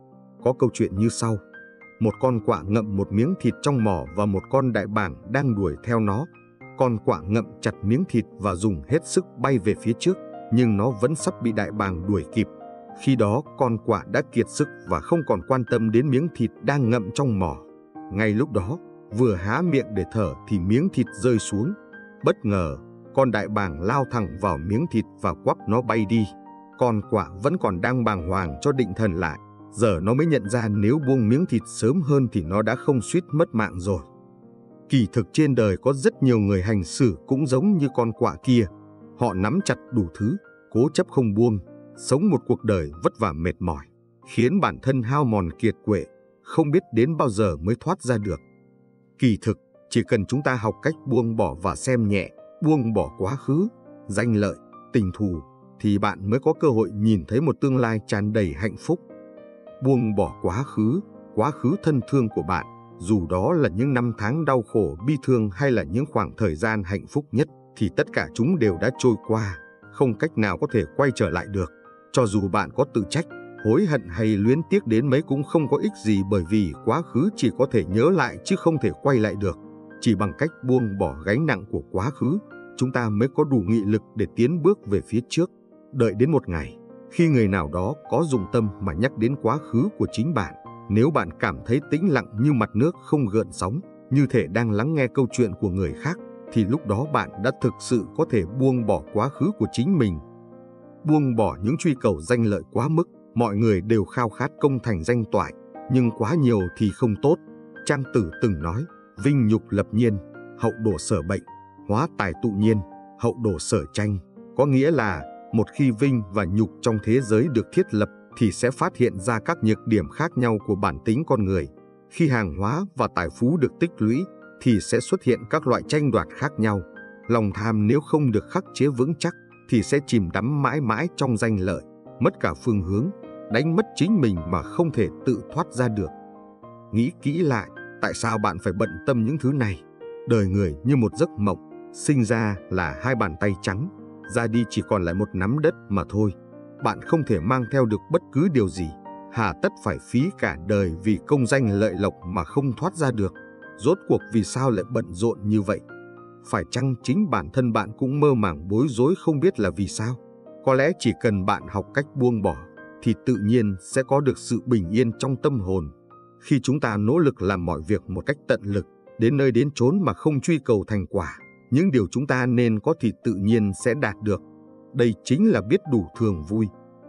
Có câu chuyện như sau. Một con quạ ngậm một miếng thịt trong mỏ và một con đại bàng đang đuổi theo nó. Con quạ ngậm chặt miếng thịt và dùng hết sức bay về phía trước, nhưng nó vẫn sắp bị đại bàng đuổi kịp. Khi đó con quạ đã kiệt sức và không còn quan tâm đến miếng thịt đang ngậm trong mỏ. Ngay lúc đó, vừa há miệng để thở thì miếng thịt rơi xuống. Bất ngờ, con đại bàng lao thẳng vào miếng thịt và quắp nó bay đi. Con quạ vẫn còn đang bàng hoàng cho định thần lại. Giờ nó mới nhận ra nếu buông miếng thịt sớm hơn thì nó đã không suýt mất mạng rồi. Kỳ thực trên đời có rất nhiều người hành xử cũng giống như con quạ kia. Họ nắm chặt đủ thứ, cố chấp không buông, sống một cuộc đời vất vả mệt mỏi, khiến bản thân hao mòn kiệt quệ, không biết đến bao giờ mới thoát ra được. Kỳ thực, chỉ cần chúng ta học cách buông bỏ và xem nhẹ, buông bỏ quá khứ, danh lợi, tình thù, thì bạn mới có cơ hội nhìn thấy một tương lai tràn đầy hạnh phúc. Buông bỏ quá khứ, quá khứ thân thương của bạn, dù đó là những năm tháng đau khổ bi thương hay là những khoảng thời gian hạnh phúc nhất, thì tất cả chúng đều đã trôi qua, không cách nào có thể quay trở lại được. Cho dù bạn có tự trách, hối hận hay luyến tiếc đến mấy cũng không có ích gì, bởi vì quá khứ chỉ có thể nhớ lại chứ không thể quay lại được. Chỉ bằng cách buông bỏ gánh nặng của quá khứ, chúng ta mới có đủ nghị lực để tiến bước về phía trước. Đợi đến một ngày, khi người nào đó có dụng tâm mà nhắc đến quá khứ của chính bạn, nếu bạn cảm thấy tĩnh lặng như mặt nước không gợn sóng, như thể đang lắng nghe câu chuyện của người khác, thì lúc đó bạn đã thực sự có thể buông bỏ quá khứ của chính mình. Buông bỏ những truy cầu danh lợi quá mức. Mọi người đều khao khát công thành danh toại, nhưng quá nhiều thì không tốt. Trang Tử từng nói, vinh nhục lập nhiên, hậu đổ sở bệnh, hóa tài tụ nhiên, hậu đổ sở tranh. Có nghĩa là một khi vinh và nhục trong thế giới được thiết lập thì sẽ phát hiện ra các nhược điểm khác nhau của bản tính con người. Khi hàng hóa và tài phú được tích lũy thì sẽ xuất hiện các loại tranh đoạt khác nhau. Lòng tham nếu không được khắc chế vững chắc thì sẽ chìm đắm mãi mãi trong danh lợi, mất cả phương hướng, đánh mất chính mình mà không thể tự thoát ra được. Nghĩ kỹ lại, tại sao bạn phải bận tâm những thứ này? Đời người như một giấc mộng, sinh ra là hai bàn tay trắng, ra đi chỉ còn lại một nắm đất mà thôi. Bạn không thể mang theo được bất cứ điều gì, hà tất phải phí cả đời vì công danh lợi lộc mà không thoát ra được. Rốt cuộc vì sao lại bận rộn như vậy? Phải chăng chính bản thân bạn cũng mơ màng bối rối không biết là vì sao? Có lẽ chỉ cần bạn học cách buông bỏ, thì tự nhiên sẽ có được sự bình yên trong tâm hồn. Khi chúng ta nỗ lực làm mọi việc một cách tận lực, đến nơi đến chốn mà không truy cầu thành quả, những điều chúng ta nên có thì tự nhiên sẽ đạt được. Đây chính là biết đủ thường vui.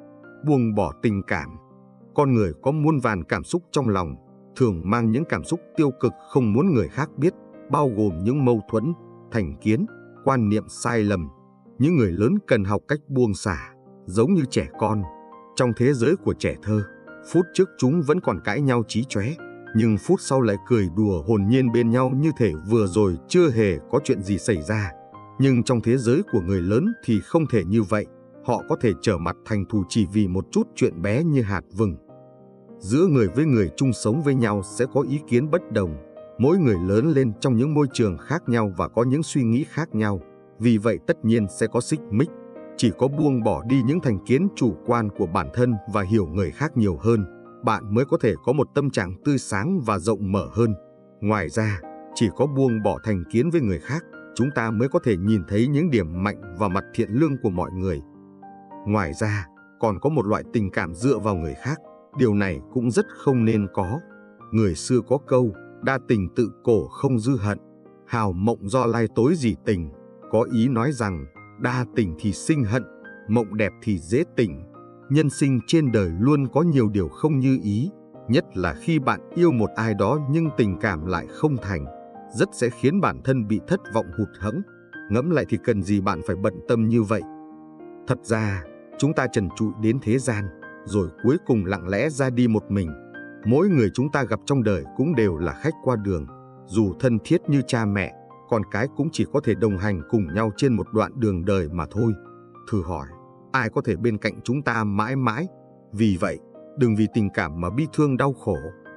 Buông bỏ tình cảm. Con người có muôn vàn cảm xúc trong lòng, thường mang những cảm xúc tiêu cực không muốn người khác biết, bao gồm những mâu thuẫn, thành kiến, quan niệm sai lầm. Những người lớn cần học cách buông xả, giống như trẻ con. Trong thế giới của trẻ thơ, phút trước chúng vẫn còn cãi nhau chí chóe, nhưng phút sau lại cười đùa hồn nhiên bên nhau như thể vừa rồi chưa hề có chuyện gì xảy ra. Nhưng trong thế giới của người lớn thì không thể như vậy. Họ có thể trở mặt thành thù chỉ vì một chút chuyện bé như hạt vừng. Giữa người với người chung sống với nhau sẽ có ý kiến bất đồng. Mỗi người lớn lên trong những môi trường khác nhau và có những suy nghĩ khác nhau. Vì vậy tất nhiên sẽ có xích mích. Chỉ có buông bỏ đi những thành kiến chủ quan của bản thân và hiểu người khác nhiều hơn, bạn mới có thể có một tâm trạng tươi sáng và rộng mở hơn. Ngoài ra, chỉ có buông bỏ thành kiến với người khác, chúng ta mới có thể nhìn thấy những điểm mạnh và mặt thiện lương của mọi người. Ngoài ra, còn có một loại tình cảm dựa vào người khác, Điều này cũng rất không nên có. Người xưa có câu, đa tình tự cổ không dư hận, hào mộng do lai tối gì tình. Có ý nói rằng, đa tình thì sinh hận, mộng đẹp thì dễ tỉnh. Nhân sinh trên đời luôn có nhiều điều không như ý, nhất là khi bạn yêu một ai đó nhưng tình cảm lại không thành, rất sẽ khiến bản thân bị thất vọng hụt hẫng. Ngẫm lại thì cần gì bạn phải bận tâm như vậy. Thật ra, chúng ta trần trụi đến thế gian, rồi cuối cùng lặng lẽ ra đi một mình. Mỗi người chúng ta gặp trong đời cũng đều là khách qua đường, dù thân thiết như cha mẹ, con cái cũng chỉ có thể đồng hành cùng nhau trên một đoạn đường đời mà thôi. Thử hỏi, ai có thể bên cạnh chúng ta mãi mãi? Vì vậy, đừng vì tình cảm mà bi thương đau khổ.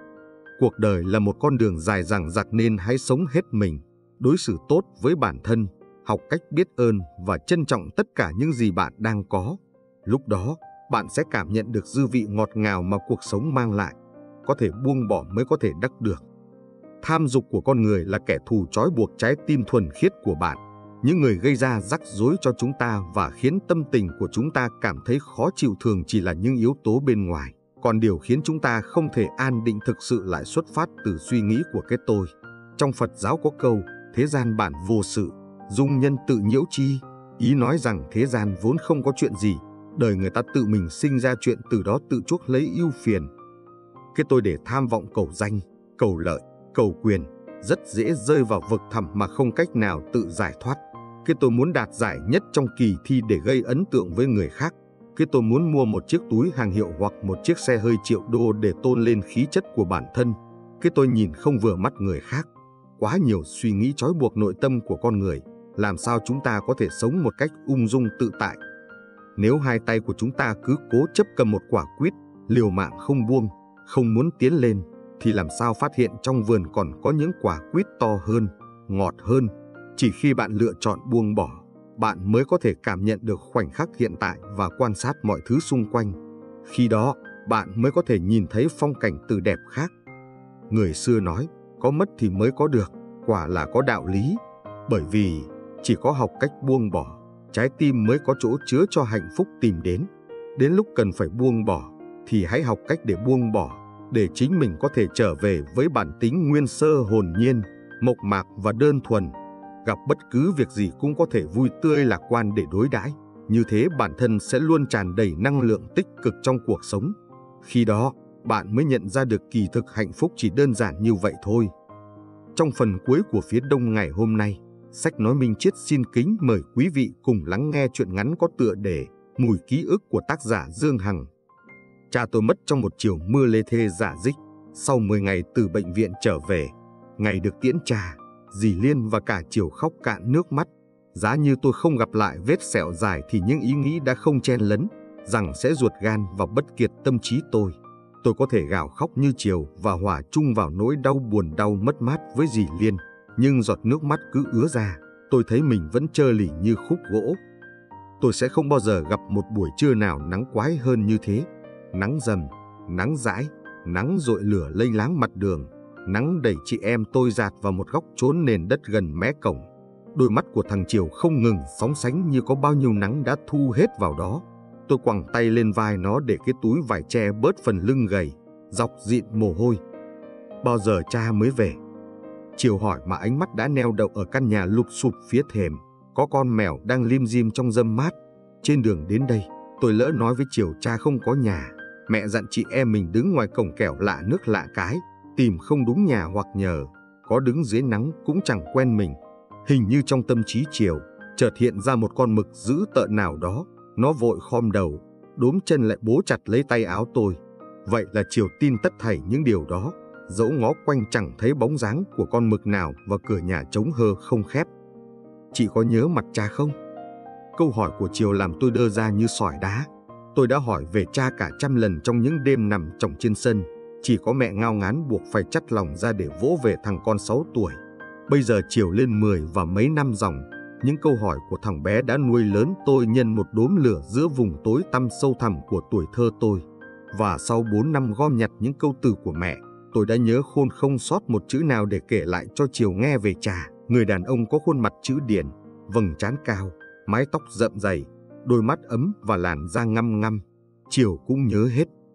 Cuộc đời là một con đường dài dằng dặc nên hãy sống hết mình, đối xử tốt với bản thân, học cách biết ơn và trân trọng tất cả những gì bạn đang có. Lúc đó, bạn sẽ cảm nhận được dư vị ngọt ngào mà cuộc sống mang lại. Có thể buông bỏ mới có thể đắc được. Tham dục của con người là kẻ thù trói buộc trái tim thuần khiết của bạn. Những người gây ra rắc rối cho chúng ta và khiến tâm tình của chúng ta cảm thấy khó chịu thường chỉ là những yếu tố bên ngoài. Còn điều khiến chúng ta không thể an định thực sự lại xuất phát từ suy nghĩ của cái tôi. Trong Phật giáo có câu, thế gian bản vô sự, dung nhân tự nhiễu chi. Ý nói rằng thế gian vốn không có chuyện gì, đời người ta tự mình sinh ra chuyện, từ đó tự chuốc lấy ưu phiền. Cái tôi để tham vọng cầu danh, cầu lợi, cầu quyền, rất dễ rơi vào vực thẳm mà không cách nào tự giải thoát. Cái tôi muốn đạt giải nhất trong kỳ thi để gây ấn tượng với người khác. Cái tôi muốn mua một chiếc túi hàng hiệu hoặc một chiếc xe hơi triệu đô để tôn lên khí chất của bản thân. Cái tôi nhìn không vừa mắt người khác. Quá nhiều suy nghĩ trói buộc nội tâm của con người, làm sao chúng ta có thể sống một cách ung dung tự tại? Nếu hai tay của chúng ta cứ cố chấp cầm một quả quýt, liều mạng không buông, không muốn tiến lên, thì làm sao phát hiện trong vườn còn có những quả quýt to hơn, ngọt hơn? Chỉ khi bạn lựa chọn buông bỏ, bạn mới có thể cảm nhận được khoảnh khắc hiện tại và quan sát mọi thứ xung quanh. Khi đó, bạn mới có thể nhìn thấy phong cảnh từ đẹp khác. Người xưa nói, có mất thì mới có được, quả là có đạo lý. Bởi vì chỉ có học cách buông bỏ, trái tim mới có chỗ chứa cho hạnh phúc tìm đến. Đến lúc cần phải buông bỏ, thì hãy học cách để buông bỏ, để chính mình có thể trở về với bản tính nguyên sơ hồn nhiên, mộc mạc và đơn thuần. Gặp bất cứ việc gì cũng có thể vui tươi lạc quan để đối đãi. Như thế bản thân sẽ luôn tràn đầy năng lượng tích cực trong cuộc sống. Khi đó, bạn mới nhận ra được kỳ thực hạnh phúc chỉ đơn giản như vậy thôi. Trong phần cuối của Phía Đông ngày hôm nay, Sách Nói Minh Triết xin kính mời quý vị cùng lắng nghe truyện ngắn có tựa đề Mùi ký ức của tác giả Dương Hằng. Cha tôi mất trong một chiều mưa lê thê rả rích. Sau mười ngày từ bệnh viện trở về, ngày được tiễn cha, dì Liên và cả chiều khóc cạn nước mắt. Giá như tôi không gặp lại vết sẹo dài thì những ý nghĩ đã không chen lấn, rằng sẽ ruột gan và bất kiệt tâm trí tôi. Tôi có thể gào khóc như chiều và hòa chung vào nỗi đau buồn đau mất mát với dì Liên, nhưng giọt nước mắt cứ ứa ra, tôi thấy mình vẫn trơ lì như khúc gỗ. Tôi sẽ không bao giờ gặp một buổi trưa nào nắng quái hơn như thế. Nắng rầm, nắng rãi, nắng rội lửa lây láng mặt đường, nắng đẩy chị em tôi dạt vào một góc trốn nền đất gần mé cổng. Đôi mắt của thằng Chiều không ngừng sóng sánh như có bao nhiêu nắng đã thu hết vào đó. Tôi quẳng tay lên vai nó để cái túi vải che bớt phần lưng gầy, dọc dịn mồ hôi. Bao giờ cha mới về? Chiều hỏi mà ánh mắt đã neo đậu ở căn nhà lụp xụp phía thềm. Có con mèo đang lim dim trong râm mát. Trên đường đến đây, tôi lỡ nói với Chiều cha không có nhà. Mẹ dặn chị em mình đứng ngoài cổng kẻo lạ nước lạ cái, tìm không đúng nhà hoặc nhờ. Có đứng dưới nắng cũng chẳng quen mình. Hình như trong tâm trí Chiều chợt hiện ra một con mực dữ tợn nào đó. Nó vội khom đầu, đốm chân lại bấu chặt lấy tay áo tôi. Vậy là Chiều tin tất thảy những điều đó. Dẫu ngó quanh chẳng thấy bóng dáng của con mực nào và cửa nhà trống hơ không khép. Chị có nhớ mặt cha không? Câu hỏi của Chiều làm tôi đơ ra như sỏi đá. Tôi đã hỏi về cha cả trăm lần trong những đêm nằm chồng trên sân. Chỉ có mẹ ngao ngán buộc phải chắt lòng ra để vỗ về thằng con sáu tuổi. Bây giờ Chiều lên mười và mấy năm dòng. Những câu hỏi của thằng bé đã nuôi lớn tôi nhân một đốm lửa giữa vùng tối tăm sâu thẳm của tuổi thơ tôi. Và sau bốn năm gom nhặt những câu từ của mẹ, tôi đã nhớ khôn không sót một chữ nào để kể lại cho Chiều nghe về cha. Người đàn ông có khuôn mặt chữ điển, vầng trán cao, mái tóc rậm dày, đôi mắt ấm và làn da ngăm ngăm. Chiều cũng nhớ hết.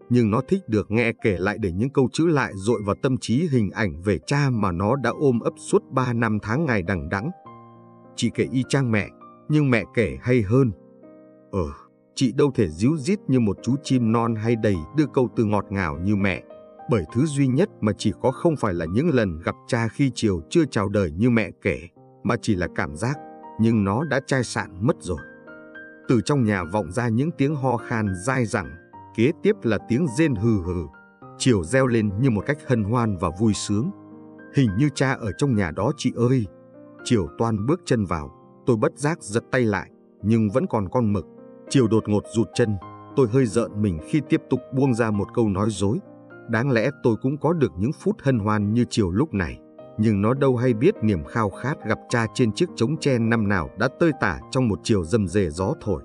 nhưng nó thích được nghe kể lại để những câu chữ lại dội vào tâm trí hình ảnh về cha mà nó đã ôm ấp suốt ba năm tháng ngày đằng đẵng. Chị kể y chang mẹ, nhưng mẹ kể hay hơn. Ờ, chị đâu thể díu dít như một chú chim non hay đầy đưa câu từ ngọt ngào như mẹ, bởi thứ duy nhất mà chỉ có không phải là những lần gặp cha khi chiều chưa chào đời như mẹ kể, mà chỉ là cảm giác, nhưng nó đã chai sạn mất rồi. Từ trong nhà vọng ra những tiếng ho khan dai dẳng, kế tiếp là tiếng rên hừ hừ. Chiều reo lên như một cách hân hoan và vui sướng. Hình như cha ở trong nhà đó chị ơi. Chiều toan bước chân vào, tôi bất giác giật tay lại, nhưng vẫn còn con mực. Chiều đột ngột rụt chân, tôi hơi rợn mình khi tiếp tục buông ra một câu nói dối. Đáng lẽ tôi cũng có được những phút hân hoan như Chiều lúc này, nhưng nó đâu hay biết niềm khao khát gặp cha trên chiếc trống tre năm nào đã tơi tả trong một chiều rầm rề gió thổi.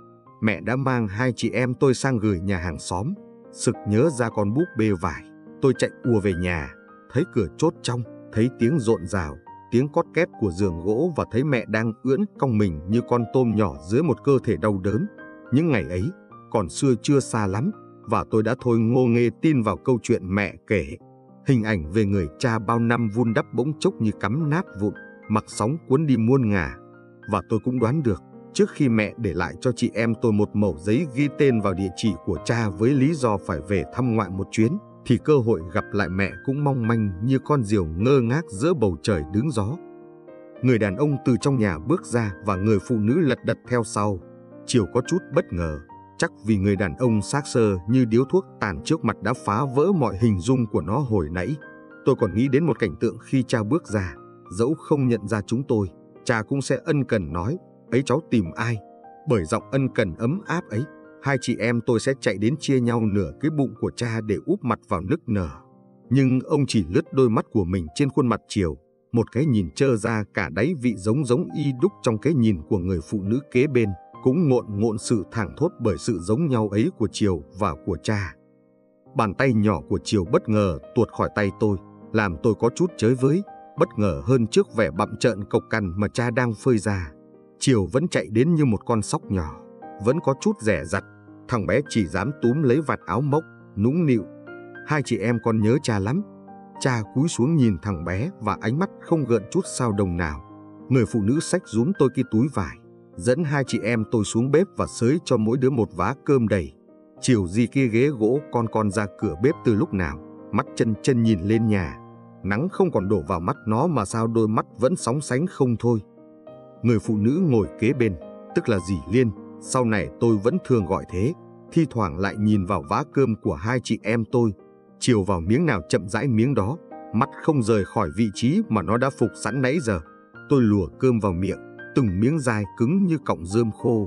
Mẹ đã mang hai chị em tôi sang gửi nhà hàng xóm. Sực nhớ ra con búp bê vải, tôi chạy ùa về nhà, thấy cửa chốt trong, thấy tiếng rộn rào, tiếng cót két của giường gỗ và thấy mẹ đang ưỡn cong mình như con tôm nhỏ dưới một cơ thể đau đớn. Những ngày ấy, còn xưa chưa xa lắm, và tôi đã thôi ngô nghê tin vào câu chuyện mẹ kể. Hình ảnh về người cha bao năm vun đắp bỗng chốc như cắm nát vụn, mặc sóng cuốn đi muôn ngả. Và tôi cũng đoán được, trước khi mẹ để lại cho chị em tôi một mẩu giấy ghi tên vào địa chỉ của cha với lý do phải về thăm ngoại một chuyến, thì cơ hội gặp lại mẹ cũng mong manh như con diều ngơ ngác giữa bầu trời đứng gió. Người đàn ông từ trong nhà bước ra và người phụ nữ lật đật theo sau. Chiều có chút bất ngờ, chắc vì người đàn ông xác xơ như điếu thuốc tàn trước mặt đã phá vỡ mọi hình dung của nó hồi nãy. Tôi còn nghĩ đến một cảnh tượng khi cha bước ra, dẫu không nhận ra chúng tôi, cha cũng sẽ ân cần nói: "Ấy cháu tìm ai?" Bởi giọng ân cần ấm áp ấy, hai chị em tôi sẽ chạy đến chia nhau nửa cái bụng của cha để úp mặt vào nức nở. Nhưng ông chỉ lướt đôi mắt của mình trên khuôn mặt Chiều, một cái nhìn trơ ra cả đáy vị giống giống y đúc trong cái nhìn của người phụ nữ kế bên, cũng ngộn ngộn sự thảng thốt bởi sự giống nhau ấy của Chiều và của cha. Bàn tay nhỏ của Chiều bất ngờ tuột khỏi tay tôi, làm tôi có chút chới với, bất ngờ hơn trước vẻ bặm trợn cộc cằn mà cha đang phơi ra. Chiều vẫn chạy đến như một con sóc nhỏ, vẫn có chút dè dặt. Thằng bé chỉ dám túm lấy vạt áo mốc, nũng nịu: "Hai chị em con nhớ cha lắm." Cha cúi xuống nhìn thằng bé và ánh mắt không gợn chút sao đồng nào. Người phụ nữ xách giúm tôi cái túi vải, dẫn hai chị em tôi xuống bếp và xới cho mỗi đứa một vá cơm đầy. Chiều di kia ghế gỗ con con ra cửa bếp từ lúc nào, mắt chân chân nhìn lên nhà. Nắng không còn đổ vào mắt nó mà sao đôi mắt vẫn sóng sánh không thôi. Người phụ nữ ngồi kế bên, tức là dì Liên, sau này tôi vẫn thường gọi thế, thi thoảng lại nhìn vào vá cơm của hai chị em tôi. Chiều vào miếng nào chậm rãi miếng đó, mắt không rời khỏi vị trí mà nó đã phục sẵn nãy giờ. Tôi lùa cơm vào miệng, từng miếng dai cứng như cọng rơm khô.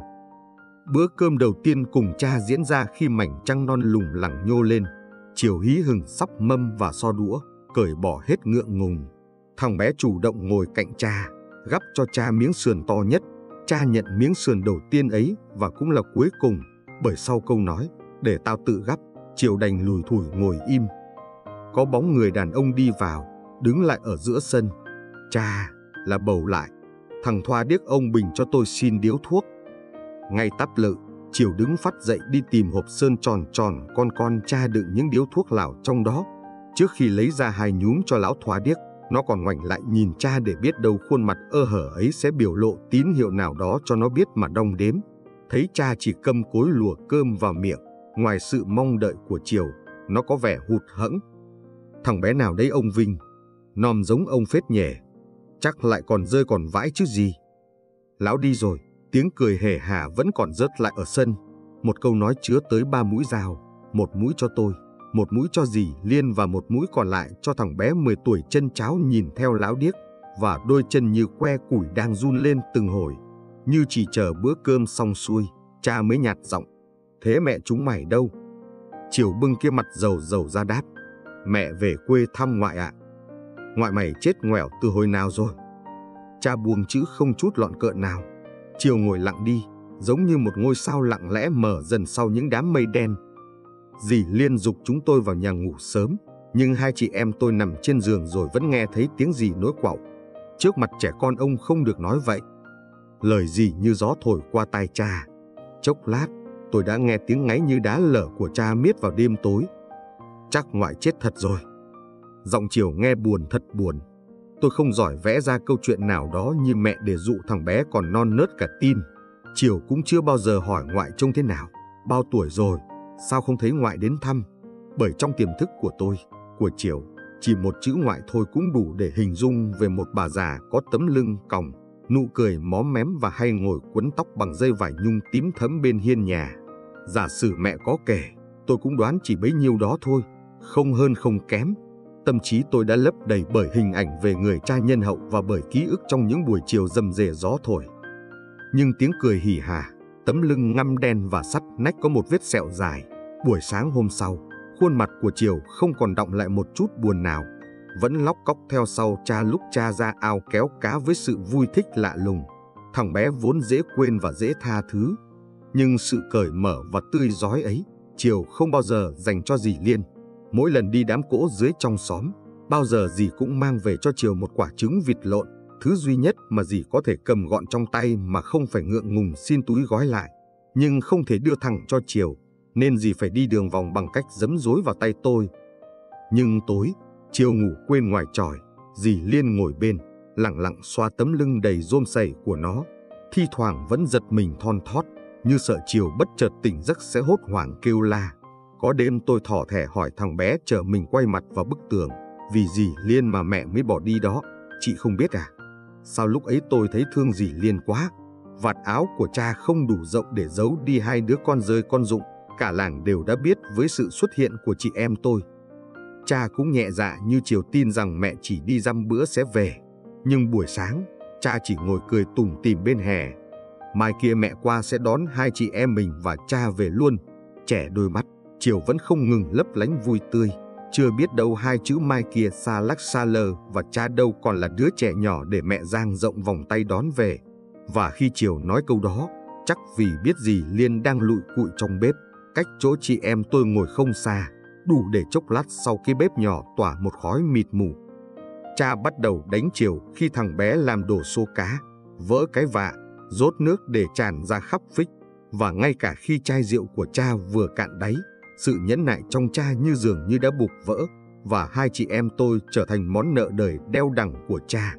Bữa cơm đầu tiên cùng cha diễn ra khi mảnh trăng non lủng lẳng nhô lên. Chiều hí hừng sắp mâm và so đũa, cởi bỏ hết ngượng ngùng. Thằng bé chủ động ngồi cạnh cha, gắp cho cha miếng sườn to nhất. Cha nhận miếng sườn đầu tiên ấy và cũng là cuối cùng, bởi sau câu nói "để tao tự gắp", Chiều đành lùi thủi ngồi im. Có bóng người đàn ông đi vào, đứng lại ở giữa sân. Cha là bầu lại: "Thằng Thoa điếc ông Bình cho tôi xin điếu thuốc." Ngay tắp lự, Chiều đứng phắt dậy đi tìm hộp sơn tròn tròn con con cha đựng những điếu thuốc lảo trong đó. Trước khi lấy ra hai nhúm cho lão Thoa điếc, nó còn ngoảnh lại nhìn cha để biết đâu khuôn mặt ơ hở ấy sẽ biểu lộ tín hiệu nào đó cho nó biết mà đong đếm. Thấy cha chỉ câm cúi lùa cơm vào miệng, ngoài sự mong đợi của Chiều, nó có vẻ hụt hẫng. "Thằng bé nào đấy ông Vinh? Nom giống ông phết nhè. Chắc lại còn rơi còn vãi chứ gì." Lão đi rồi, tiếng cười hề hà vẫn còn rớt lại ở sân. Một câu nói chứa tới ba mũi dao, một mũi cho tôi, một mũi cho dì Liên và một mũi còn lại cho thằng bé mười tuổi chân cháo nhìn theo lão điếc, và đôi chân như que củi đang run lên từng hồi. Như chỉ chờ bữa cơm xong xuôi, cha mới nhạt giọng: "Thế mẹ chúng mày đâu?" Chiều bưng kia mặt dầu dầu ra đáp: "Mẹ về quê thăm ngoại ạ." "Ngoại mày chết ngoẻo từ hồi nào rồi?" Cha buông chữ không chút lọn cợn nào. Chiều ngồi lặng đi, giống như một ngôi sao lặng lẽ mở dần sau những đám mây đen. Dì Liên giục chúng tôi vào nhà ngủ sớm, nhưng hai chị em tôi nằm trên giường rồi vẫn nghe thấy tiếng dì nối quạo: "Trước mặt trẻ con ông không được nói vậy." Lời dì như gió thổi qua tai cha. Chốc lát, tôi đã nghe tiếng ngáy như đá lở của cha miết vào đêm tối. Chắc ngoại chết thật rồi. Giọng Chiều nghe buồn thật buồn. Tôi không giỏi vẽ ra câu chuyện nào đó như mẹ để dụ thằng bé còn non nớt cả tin. Chiều cũng chưa bao giờ hỏi ngoại trông thế nào, bao tuổi rồi, sao không thấy ngoại đến thăm. Bởi trong tiềm thức của tôi, của Chiều, chỉ một chữ ngoại thôi cũng đủ để hình dung về một bà già có tấm lưng còng, nụ cười móm mém và hay ngồi quấn tóc bằng dây vải nhung tím thẫm bên hiên nhà. Giả sử mẹ có kể, tôi cũng đoán chỉ bấy nhiêu đó thôi, không hơn không kém. Tâm trí tôi đã lấp đầy bởi hình ảnh về người cha nhân hậu và bởi ký ức trong những buổi chiều rầm rề gió thổi. Nhưng tiếng cười hỉ hả, tấm lưng ngăm đen và sắt nách có một vết sẹo dài. Buổi sáng hôm sau, khuôn mặt của Chiều không còn đọng lại một chút buồn nào, vẫn lóc cóc theo sau cha lúc cha ra ao kéo cá với sự vui thích lạ lùng. Thằng bé vốn dễ quên và dễ tha thứ, nhưng sự cởi mở và tươi rói ấy, Chiều không bao giờ dành cho dì Liên. Mỗi lần đi đám cỗ dưới trong xóm, bao giờ dì cũng mang về cho Chiều một quả trứng vịt lộn, thứ duy nhất mà dì có thể cầm gọn trong tay mà không phải ngượng ngùng xin túi gói lại. Nhưng không thể đưa thẳng cho Chiều, nên dì phải đi đường vòng bằng cách giấm rối vào tay tôi. Nhưng tối, Chiều ngủ quên ngoài chòi, dì Liên ngồi bên, lặng lặng xoa tấm lưng đầy rôm sẩy của nó. Thi thoảng vẫn giật mình thon thót, như sợ Chiều bất chợt tỉnh giấc sẽ hốt hoảng kêu la. Có đêm tôi thỏ thẻ hỏi thằng bé chở mình quay mặt vào bức tường, vì dì Liên mà mẹ mới bỏ đi đó, chị không biết à? Sao lúc ấy tôi thấy thương dì Liên quá. Vạt áo của cha không đủ rộng để giấu đi hai đứa con rơi con rụng, cả làng đều đã biết với sự xuất hiện của chị em tôi. Cha cũng nhẹ dạ như Chiều tin rằng mẹ chỉ đi dăm bữa sẽ về. Nhưng buổi sáng, cha chỉ ngồi cười tủm tỉm bên hè. Mai kia mẹ qua sẽ đón hai chị em mình và cha về luôn. Trẻ đôi mắt, Chiều vẫn không ngừng lấp lánh vui tươi. Chưa biết đâu hai chữ mai kia xa lắc xa lơ và cha đâu còn là đứa trẻ nhỏ để mẹ dang rộng vòng tay đón về. Và khi Chiều nói câu đó, chắc vì biết dì Liên đang lụi cụi trong bếp, cách chỗ chị em tôi ngồi không xa, đủ để chốc lát sau cái bếp nhỏ tỏa một khói mịt mù. Cha bắt đầu đánh Chiều khi thằng bé làm đổ xô cá, vỡ cái vạ, rốt nước để tràn ra khắp phích. Và ngay cả khi chai rượu của cha vừa cạn đáy, sự nhẫn nại trong cha như dường như đã bục vỡ, và hai chị em tôi trở thành món nợ đời đeo đẳng của cha.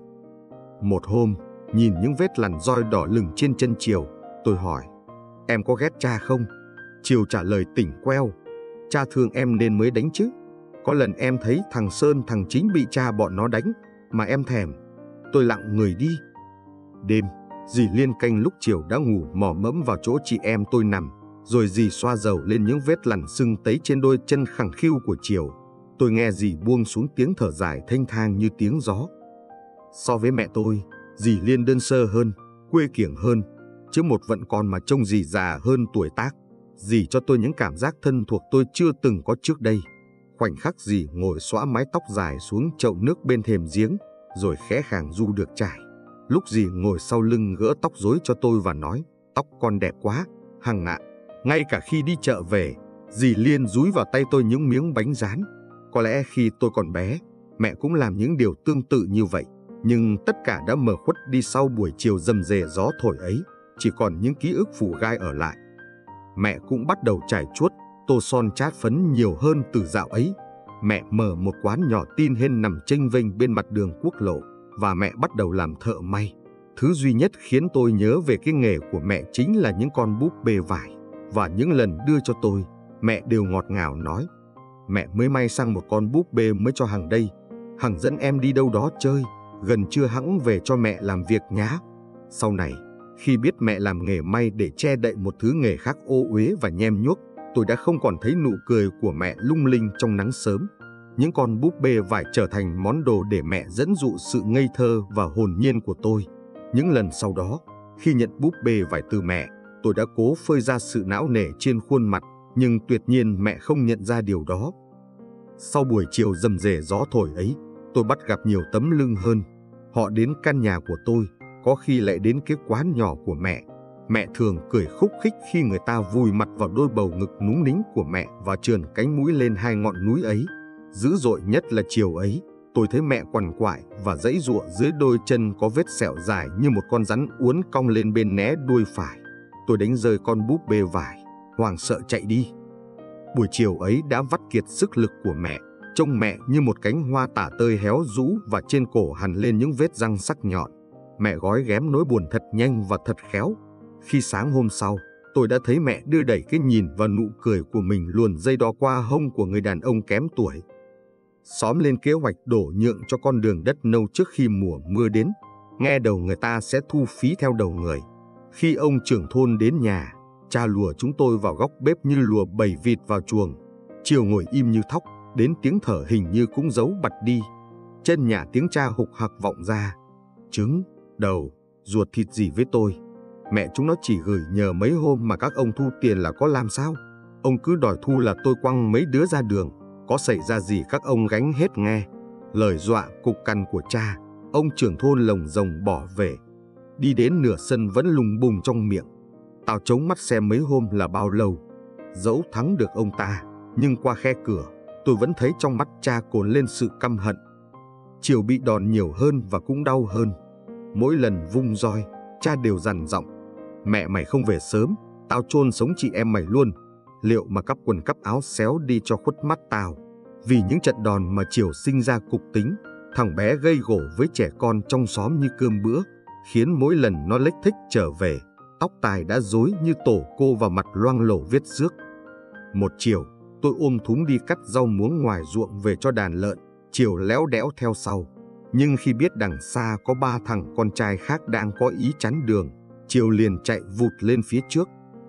Một hôm, nhìn những vết lằn roi đỏ lừng trên chân Chiều, tôi hỏi, em có ghét cha không? Chiều trả lời tỉnh queo, cha thương em nên mới đánh chứ. Có lần em thấy thằng Sơn thằng Chính bị cha bọn nó đánh, mà em thèm. Tôi lặng người đi. Đêm, dì Liên canh lúc Chiều đã ngủ mò mẫm vào chỗ chị em tôi nằm, rồi dì xoa dầu lên những vết lằn sưng tấy trên đôi chân khẳng khiu của Chiều. Tôi nghe dì buông xuống tiếng thở dài thênh thang như tiếng gió. So với mẹ tôi, dì Liên đơn sơ hơn, quê kiểng hơn, chứ một vận con mà trông dì già hơn tuổi tác. Dì cho tôi những cảm giác thân thuộc tôi chưa từng có trước đây. Khoảnh khắc dì ngồi xõa mái tóc dài xuống chậu nước bên thềm giếng, rồi khẽ khàng ru được trải. Lúc dì ngồi sau lưng gỡ tóc rối cho tôi và nói, tóc con đẹp quá, Hằng ạ. Ngay cả khi đi chợ về, dì Liên dúi vào tay tôi những miếng bánh rán. Có lẽ khi tôi còn bé, mẹ cũng làm những điều tương tự như vậy. Nhưng tất cả đã mờ khuất đi sau buổi chiều rầm rề gió thổi ấy, chỉ còn những ký ức phủ gai ở lại. Mẹ cũng bắt đầu trải chuốt, tô son chát phấn nhiều hơn từ dạo ấy. Mẹ mở một quán nhỏ tin hên nằm chênh vênh bên mặt đường quốc lộ, và mẹ bắt đầu làm thợ may. Thứ duy nhất khiến tôi nhớ về cái nghề của mẹ chính là những con búp bê vải. Và những lần đưa cho tôi, mẹ đều ngọt ngào nói, mẹ mới may sang một con búp bê mới cho Hằng đây. Hằng dẫn em đi đâu đó chơi, gần trưa hẵng về cho mẹ làm việc nhá. Sau này, khi biết mẹ làm nghề may để che đậy một thứ nghề khác ô uế và nhem nhuốc, tôi đã không còn thấy nụ cười của mẹ lung linh trong nắng sớm. Những con búp bê vải trở thành món đồ để mẹ dẫn dụ sự ngây thơ và hồn nhiên của tôi. Những lần sau đó, khi nhận búp bê vải từ mẹ, tôi đã cố phơi ra sự não nề trên khuôn mặt, nhưng tuyệt nhiên mẹ không nhận ra điều đó. Sau buổi chiều rầm rề gió thổi ấy, tôi bắt gặp nhiều tấm lưng hơn. Họ đến căn nhà của tôi, có khi lại đến cái quán nhỏ của mẹ. Mẹ thường cười khúc khích khi người ta vùi mặt vào đôi bầu ngực núng nính của mẹ và trườn cánh mũi lên hai ngọn núi ấy. Dữ dội nhất là chiều ấy, tôi thấy mẹ quằn quại và giãy giụa dưới đôi chân có vết sẹo dài như một con rắn uốn cong lên bên né đuôi phải. Tôi đánh rơi con búp bê vải, hoảng sợ chạy đi. Buổi chiều ấy đã vắt kiệt sức lực của mẹ, trông mẹ như một cánh hoa tả tơi héo rũ và trên cổ hằn lên những vết răng sắc nhọn. Mẹ gói ghém nỗi buồn thật nhanh và thật khéo. Khi sáng hôm sau, tôi đã thấy mẹ đưa đẩy cái nhìn và nụ cười của mình luồn dây đo qua hông của người đàn ông kém tuổi. Xóm lên kế hoạch đổ nhượng cho con đường đất nâu trước khi mùa mưa đến. Nghe đầu người ta sẽ thu phí theo đầu người. Khi ông trưởng thôn đến nhà, cha lùa chúng tôi vào góc bếp như lùa bầy vịt vào chuồng. Chiều ngồi im như thóc, đến tiếng thở hình như cũng giấu bặt đi. Chân nhà tiếng cha hục hặc vọng ra. Trứng, đầu, ruột thịt gì với tôi? Mẹ chúng nó chỉ gửi nhờ mấy hôm mà các ông thu tiền là có làm sao? Ông cứ đòi thu là tôi quăng mấy đứa ra đường. Có xảy ra gì các ông gánh hết nghe. Lời dọa cục cằn của cha, ông trưởng thôn lồng rồng bỏ về. Đi đến nửa sân vẫn lùng bùng trong miệng. Tao chống mắt xem mấy hôm là bao lâu. Dẫu thắng được ông ta, nhưng qua khe cửa, tôi vẫn thấy trong mắt cha cồn lên sự căm hận. Chiều bị đòn nhiều hơn và cũng đau hơn. Mỗi lần vung roi, cha đều dằn giọng: mẹ mày không về sớm, tao chôn sống chị em mày luôn. Liệu mà cắp quần cắp áo xéo đi cho khuất mắt tao. Vì những trận đòn mà Chiều sinh ra cục tính, thằng bé gây gổ với trẻ con trong xóm như cơm bữa, khiến mỗi lần nó lếch thếch trở về, tóc tai đã rối như tổ cô và mặt loang lổ vết xước. Một chiều, tôi ôm thúng đi cắt rau muống ngoài ruộng về cho đàn lợn. Chiều léo đẽo theo sau. Nhưng khi biết đằng xa có ba thằng con trai khác đang có ý chắn đường, Chiều liền chạy vụt lên phía trước.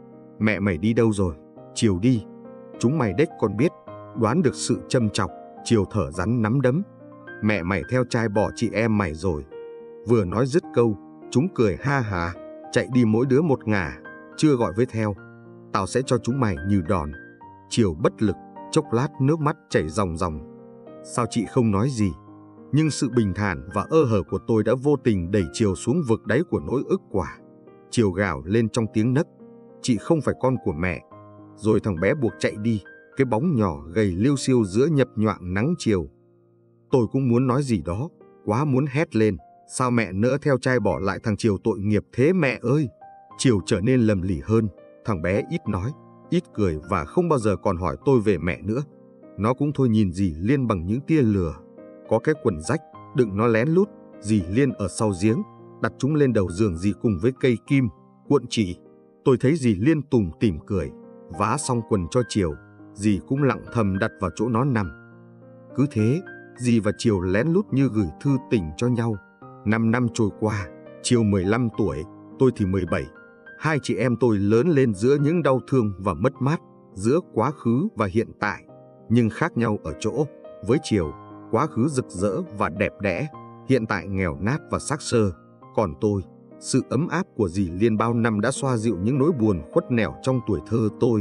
Mẹ mày đi đâu rồi? Chiều đi. Chúng mày đếch còn biết. Đoán được sự châm chọc, Chiều thở rắn nắm đấm. Mẹ mày theo trai bỏ chị em mày rồi. Vừa nói dứt câu, chúng cười ha hả, chạy đi mỗi đứa một ngả, chưa gọi với theo. Tao sẽ cho chúng mày như đòn. Chiều bất lực, chốc lát nước mắt chảy ròng ròng. Sao chị không nói gì? Nhưng sự bình thản và ơ hở của tôi đã vô tình đẩy Chiều xuống vực đáy của nỗi ức quả. Chiều gào lên trong tiếng nấc: chị không phải con của mẹ. Rồi thằng bé buộc chạy đi, cái bóng nhỏ gầy liêu xiêu giữa nhập nhoạng nắng chiều. Tôi cũng muốn nói gì đó, quá muốn hét lên: sao mẹ nỡ theo trai bỏ lại thằng Chiều tội nghiệp thế mẹ ơi? Chiều trở nên lầm lì hơn, thằng bé ít nói, ít cười và không bao giờ còn hỏi tôi về mẹ nữa. Nó cũng thôi nhìn dì Liên bằng những tia lửa. Có cái quần rách, đựng nó lén lút, dì Liên ở sau giếng, đặt chúng lên đầu giường dì cùng với cây kim, cuộn chỉ. Tôi thấy dì Liên tủm tỉm cười, vá xong quần cho Chiều, dì cũng lặng thầm đặt vào chỗ nó nằm. Cứ thế, dì và Chiều lén lút như gửi thư tình cho nhau. Năm năm trôi qua, Chiều mười lăm tuổi, tôi thì mười bảy. Hai chị em tôi lớn lên giữa những đau thương và mất mát, giữa quá khứ và hiện tại. Nhưng khác nhau ở chỗ, với Chiều, quá khứ rực rỡ và đẹp đẽ, hiện tại nghèo nát và xác xơ. Còn tôi, sự ấm áp của dì Liên bao năm đã xoa dịu những nỗi buồn khuất nẻo trong tuổi thơ tôi.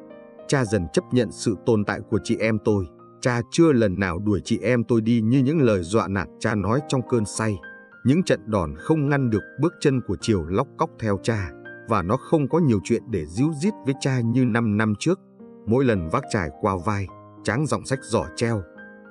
Cha dần chấp nhận sự tồn tại của chị em tôi. Cha chưa lần nào đuổi chị em tôi đi như những lời dọa nạt cha nói trong cơn say. Những trận đòn không ngăn được bước chân của Chiều lóc cóc theo cha, và nó không có nhiều chuyện để díu dít với cha như năm năm trước. Mỗi lần vác chải qua vai, tráng giọng xách giỏ treo.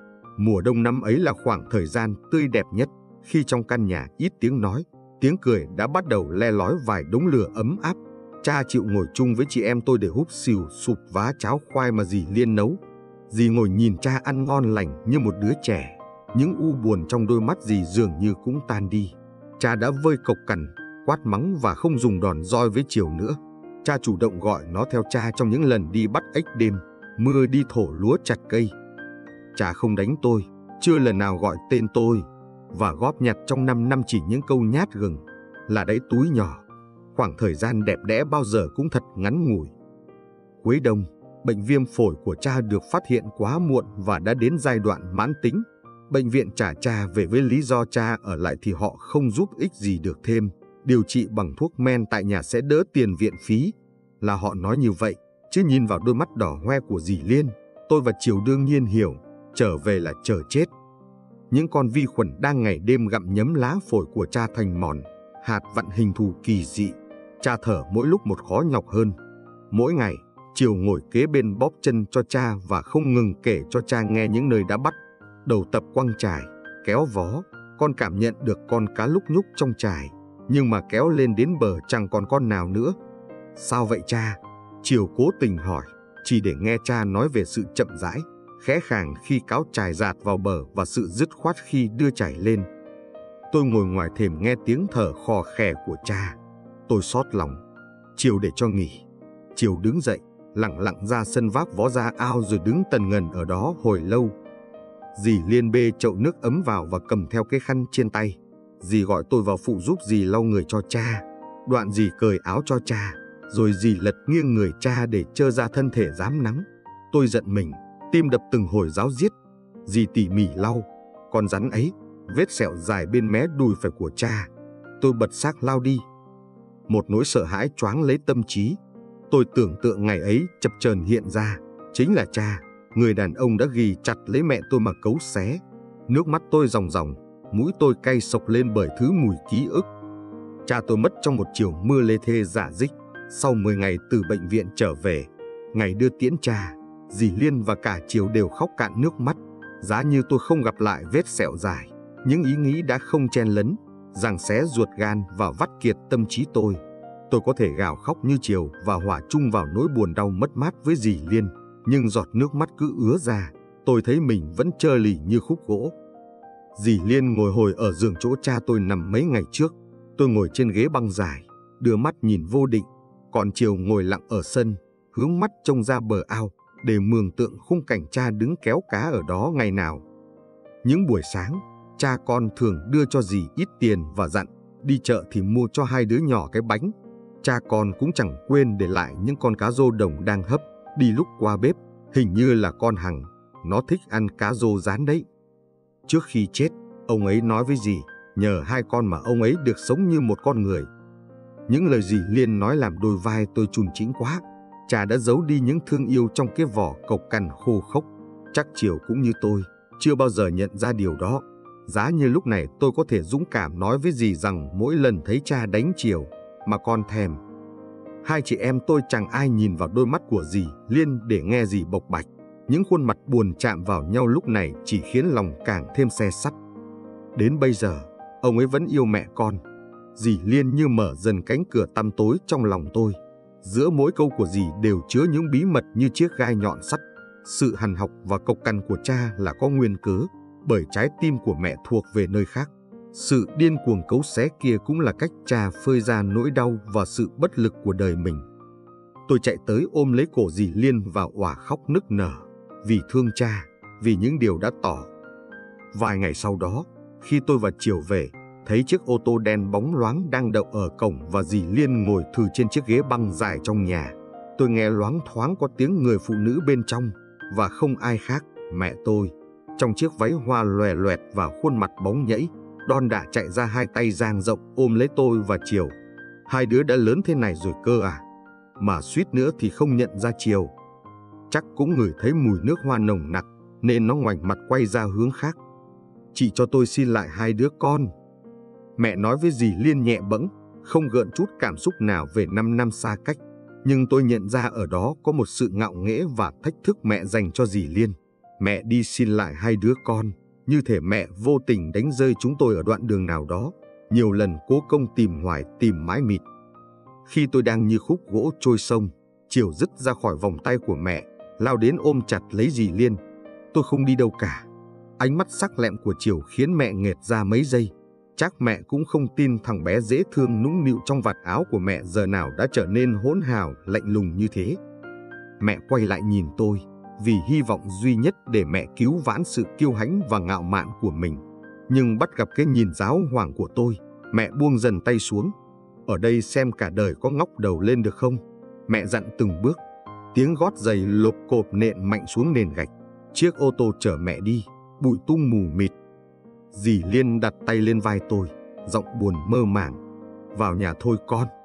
Mùa đông năm ấy là khoảng thời gian tươi đẹp nhất, khi trong căn nhà ít tiếng nói, tiếng cười đã bắt đầu le lói vài đống lửa ấm áp. Cha chịu ngồi chung với chị em tôi để húp xìu sụp vá cháo khoai mà dì Liên nấu. Dì ngồi nhìn cha ăn ngon lành như một đứa trẻ. Những u buồn trong đôi mắt dì dường như cũng tan đi. Cha đã vơi cộc cằn, quát mắng và không dùng đòn roi với Chiều nữa. Cha chủ động gọi nó theo cha trong những lần đi bắt ếch đêm, mưa đi thổ lúa chặt cây. Cha không đánh tôi, chưa lần nào gọi tên tôi, và góp nhặt trong năm năm chỉ những câu nhát gừng: là đấy túi nhỏ. Khoảng thời gian đẹp đẽ bao giờ cũng thật ngắn ngủi. Cuối đông, bệnh viêm phổi của cha được phát hiện quá muộn và đã đến giai đoạn mãn tính. Bệnh viện trả cha về với lý do cha ở lại thì họ không giúp ích gì được thêm. Điều trị bằng thuốc men tại nhà sẽ đỡ tiền viện phí, là họ nói như vậy. Chứ nhìn vào đôi mắt đỏ hoe của dì Liên, tôi và Chiều đương nhiên hiểu, trở về là chờ chết. Những con vi khuẩn đang ngày đêm gặm nhấm lá phổi của cha thành mòn, hạt vặn hình thù kỳ dị. Cha thở mỗi lúc một khó nhọc hơn. Mỗi ngày, Chiều ngồi kế bên bóp chân cho cha và không ngừng kể cho cha nghe những nơi đã bắt. Đầu tập quăng chài, kéo vó, con cảm nhận được con cá lúc nhúc trong chài, nhưng mà kéo lên đến bờ chẳng còn con nào nữa. Sao vậy cha? Chiều cố tình hỏi, chỉ để nghe cha nói về sự chậm rãi, khẽ khàng khi cáo chài dạt vào bờ và sự dứt khoát khi đưa chài lên. Tôi ngồi ngoài thềm nghe tiếng thở khò khè của cha. Tôi xót lòng. Chiều để cho nghỉ. Chiều đứng dậy, lặng lặng ra sân vác vó ra ao rồi đứng tần ngần ở đó hồi lâu. Dì Liên bê chậu nước ấm vào và cầm theo cái khăn trên tay. Dì gọi tôi vào phụ giúp dì lau người cho cha. Đoạn dì cởi áo cho cha, rồi dì lật nghiêng người cha để trơ ra thân thể rám nắng. Tôi giận mình, tim đập từng hồi ráo riết. Dì tỉ mỉ lau. Con rắn ấy, vết sẹo dài bên mé đùi phải của cha. Tôi bật xác lao đi. Một nỗi sợ hãi choáng lấy tâm trí. Tôi tưởng tượng ngày ấy chập chờn hiện ra, chính là cha, người đàn ông đã ghì chặt lấy mẹ tôi mà cấu xé. Nước mắt tôi ròng ròng, mũi tôi cay sộc lên bởi thứ mùi ký ức. Cha tôi mất trong một chiều mưa lê thê rả rích. Sau mười ngày từ bệnh viện trở về, ngày đưa tiễn cha, dì Liên và cả Chiều đều khóc cạn nước mắt. Giá như tôi không gặp lại vết sẹo dài, những ý nghĩ đã không chen lấn, giằng xé ruột gan và vắt kiệt tâm trí tôi. Tôi có thể gào khóc như Chiều và hòa chung vào nỗi buồn đau mất mát với dì Liên, nhưng giọt nước mắt cứ ứa ra. Tôi thấy mình vẫn trơ lì như khúc gỗ. Dì Liên ngồi hồi ở giường chỗ cha tôi nằm mấy ngày trước. Tôi ngồi trên ghế băng dài, đưa mắt nhìn vô định. Còn Chiều ngồi lặng ở sân, hướng mắt trông ra bờ ao để mường tượng khung cảnh cha đứng kéo cá ở đó ngày nào. Những buổi sáng, cha con thường đưa cho dì ít tiền và dặn đi chợ thì mua cho hai đứa nhỏ cái bánh. Cha con cũng chẳng quên để lại những con cá rô đồng đang hấp, đi lúc qua bếp, hình như là con Hằng, nó thích ăn cá rô rán đấy. Trước khi chết, ông ấy nói với dì, nhờ hai con mà ông ấy được sống như một con người. Những lời dì Liên nói làm đôi vai tôi chùn chĩnh quá. Cha đã giấu đi những thương yêu trong cái vỏ cộc cằn khô khốc. Chắc Chiều cũng như tôi, chưa bao giờ nhận ra điều đó. Giá như lúc này tôi có thể dũng cảm nói với dì rằng mỗi lần thấy cha đánh Chiều mà con thèm. Hai chị em tôi chẳng ai nhìn vào đôi mắt của dì Liên để nghe dì bộc bạch. Những khuôn mặt buồn chạm vào nhau lúc này chỉ khiến lòng càng thêm se sắt. Đến bây giờ, ông ấy vẫn yêu mẹ con. Dì Liên như mở dần cánh cửa tăm tối trong lòng tôi. Giữa mỗi câu của dì đều chứa những bí mật như chiếc gai nhọn sắt. Sự hằn học và cộc cằn của cha là có nguyên cớ, bởi trái tim của mẹ thuộc về nơi khác. Sự điên cuồng cấu xé kia cũng là cách cha phơi ra nỗi đau và sự bất lực của đời mình. Tôi chạy tới ôm lấy cổ dì Liên và òa khóc nức nở, vì thương cha, vì những điều đã tỏ. Vài ngày sau đó, khi tôi và Chiều về, thấy chiếc ô tô đen bóng loáng đang đậu ở cổng và dì Liên ngồi thừ trên chiếc ghế băng dài trong nhà. Tôi nghe loáng thoáng có tiếng người phụ nữ bên trong, và không ai khác, mẹ tôi, trong chiếc váy hoa lòe loẹt và khuôn mặt bóng nhẫy, đon đả chạy ra, hai tay dang rộng ôm lấy tôi và Chiều. Hai đứa đã lớn thế này rồi cơ à? Mà suýt nữa thì không nhận ra Chiều. Chắc cũng ngửi thấy mùi nước hoa nồng nặc, nên nó ngoảnh mặt quay ra hướng khác. Chị cho tôi xin lại hai đứa con. Mẹ nói với dì Liên nhẹ bẫng, không gợn chút cảm xúc nào về năm năm xa cách. Nhưng tôi nhận ra ở đó có một sự ngạo nghễ và thách thức mẹ dành cho dì Liên. Mẹ đi xin lại hai đứa con, như thể mẹ vô tình đánh rơi chúng tôi ở đoạn đường nào đó. Nhiều lần cố công tìm hoài, tìm mãi mịt. Khi tôi đang như khúc gỗ trôi sông, Chiều dứt ra khỏi vòng tay của mẹ, lao đến ôm chặt lấy dì Liên. Tôi không đi đâu cả. Ánh mắt sắc lẹm của Chiều khiến mẹ nghẹt ra mấy giây. Chắc mẹ cũng không tin thằng bé dễ thương nũng nịu trong vạt áo của mẹ giờ nào đã trở nên hỗn hào, lạnh lùng như thế. Mẹ quay lại nhìn tôi, vì hy vọng duy nhất để mẹ cứu vãn sự kiêu hãnh và ngạo mạn của mình. Nhưng bắt gặp cái nhìn giáo hoàng của tôi, mẹ buông dần tay xuống. Ở đây xem cả đời có ngóc đầu lên được không? Mẹ dặn từng bước. Tiếng gót giày lộp cộp nện mạnh xuống nền gạch. Chiếc ô tô chở mẹ đi, bụi tung mù mịt. Dì Liên đặt tay lên vai tôi, giọng buồn mơ màng. Vào nhà thôi con.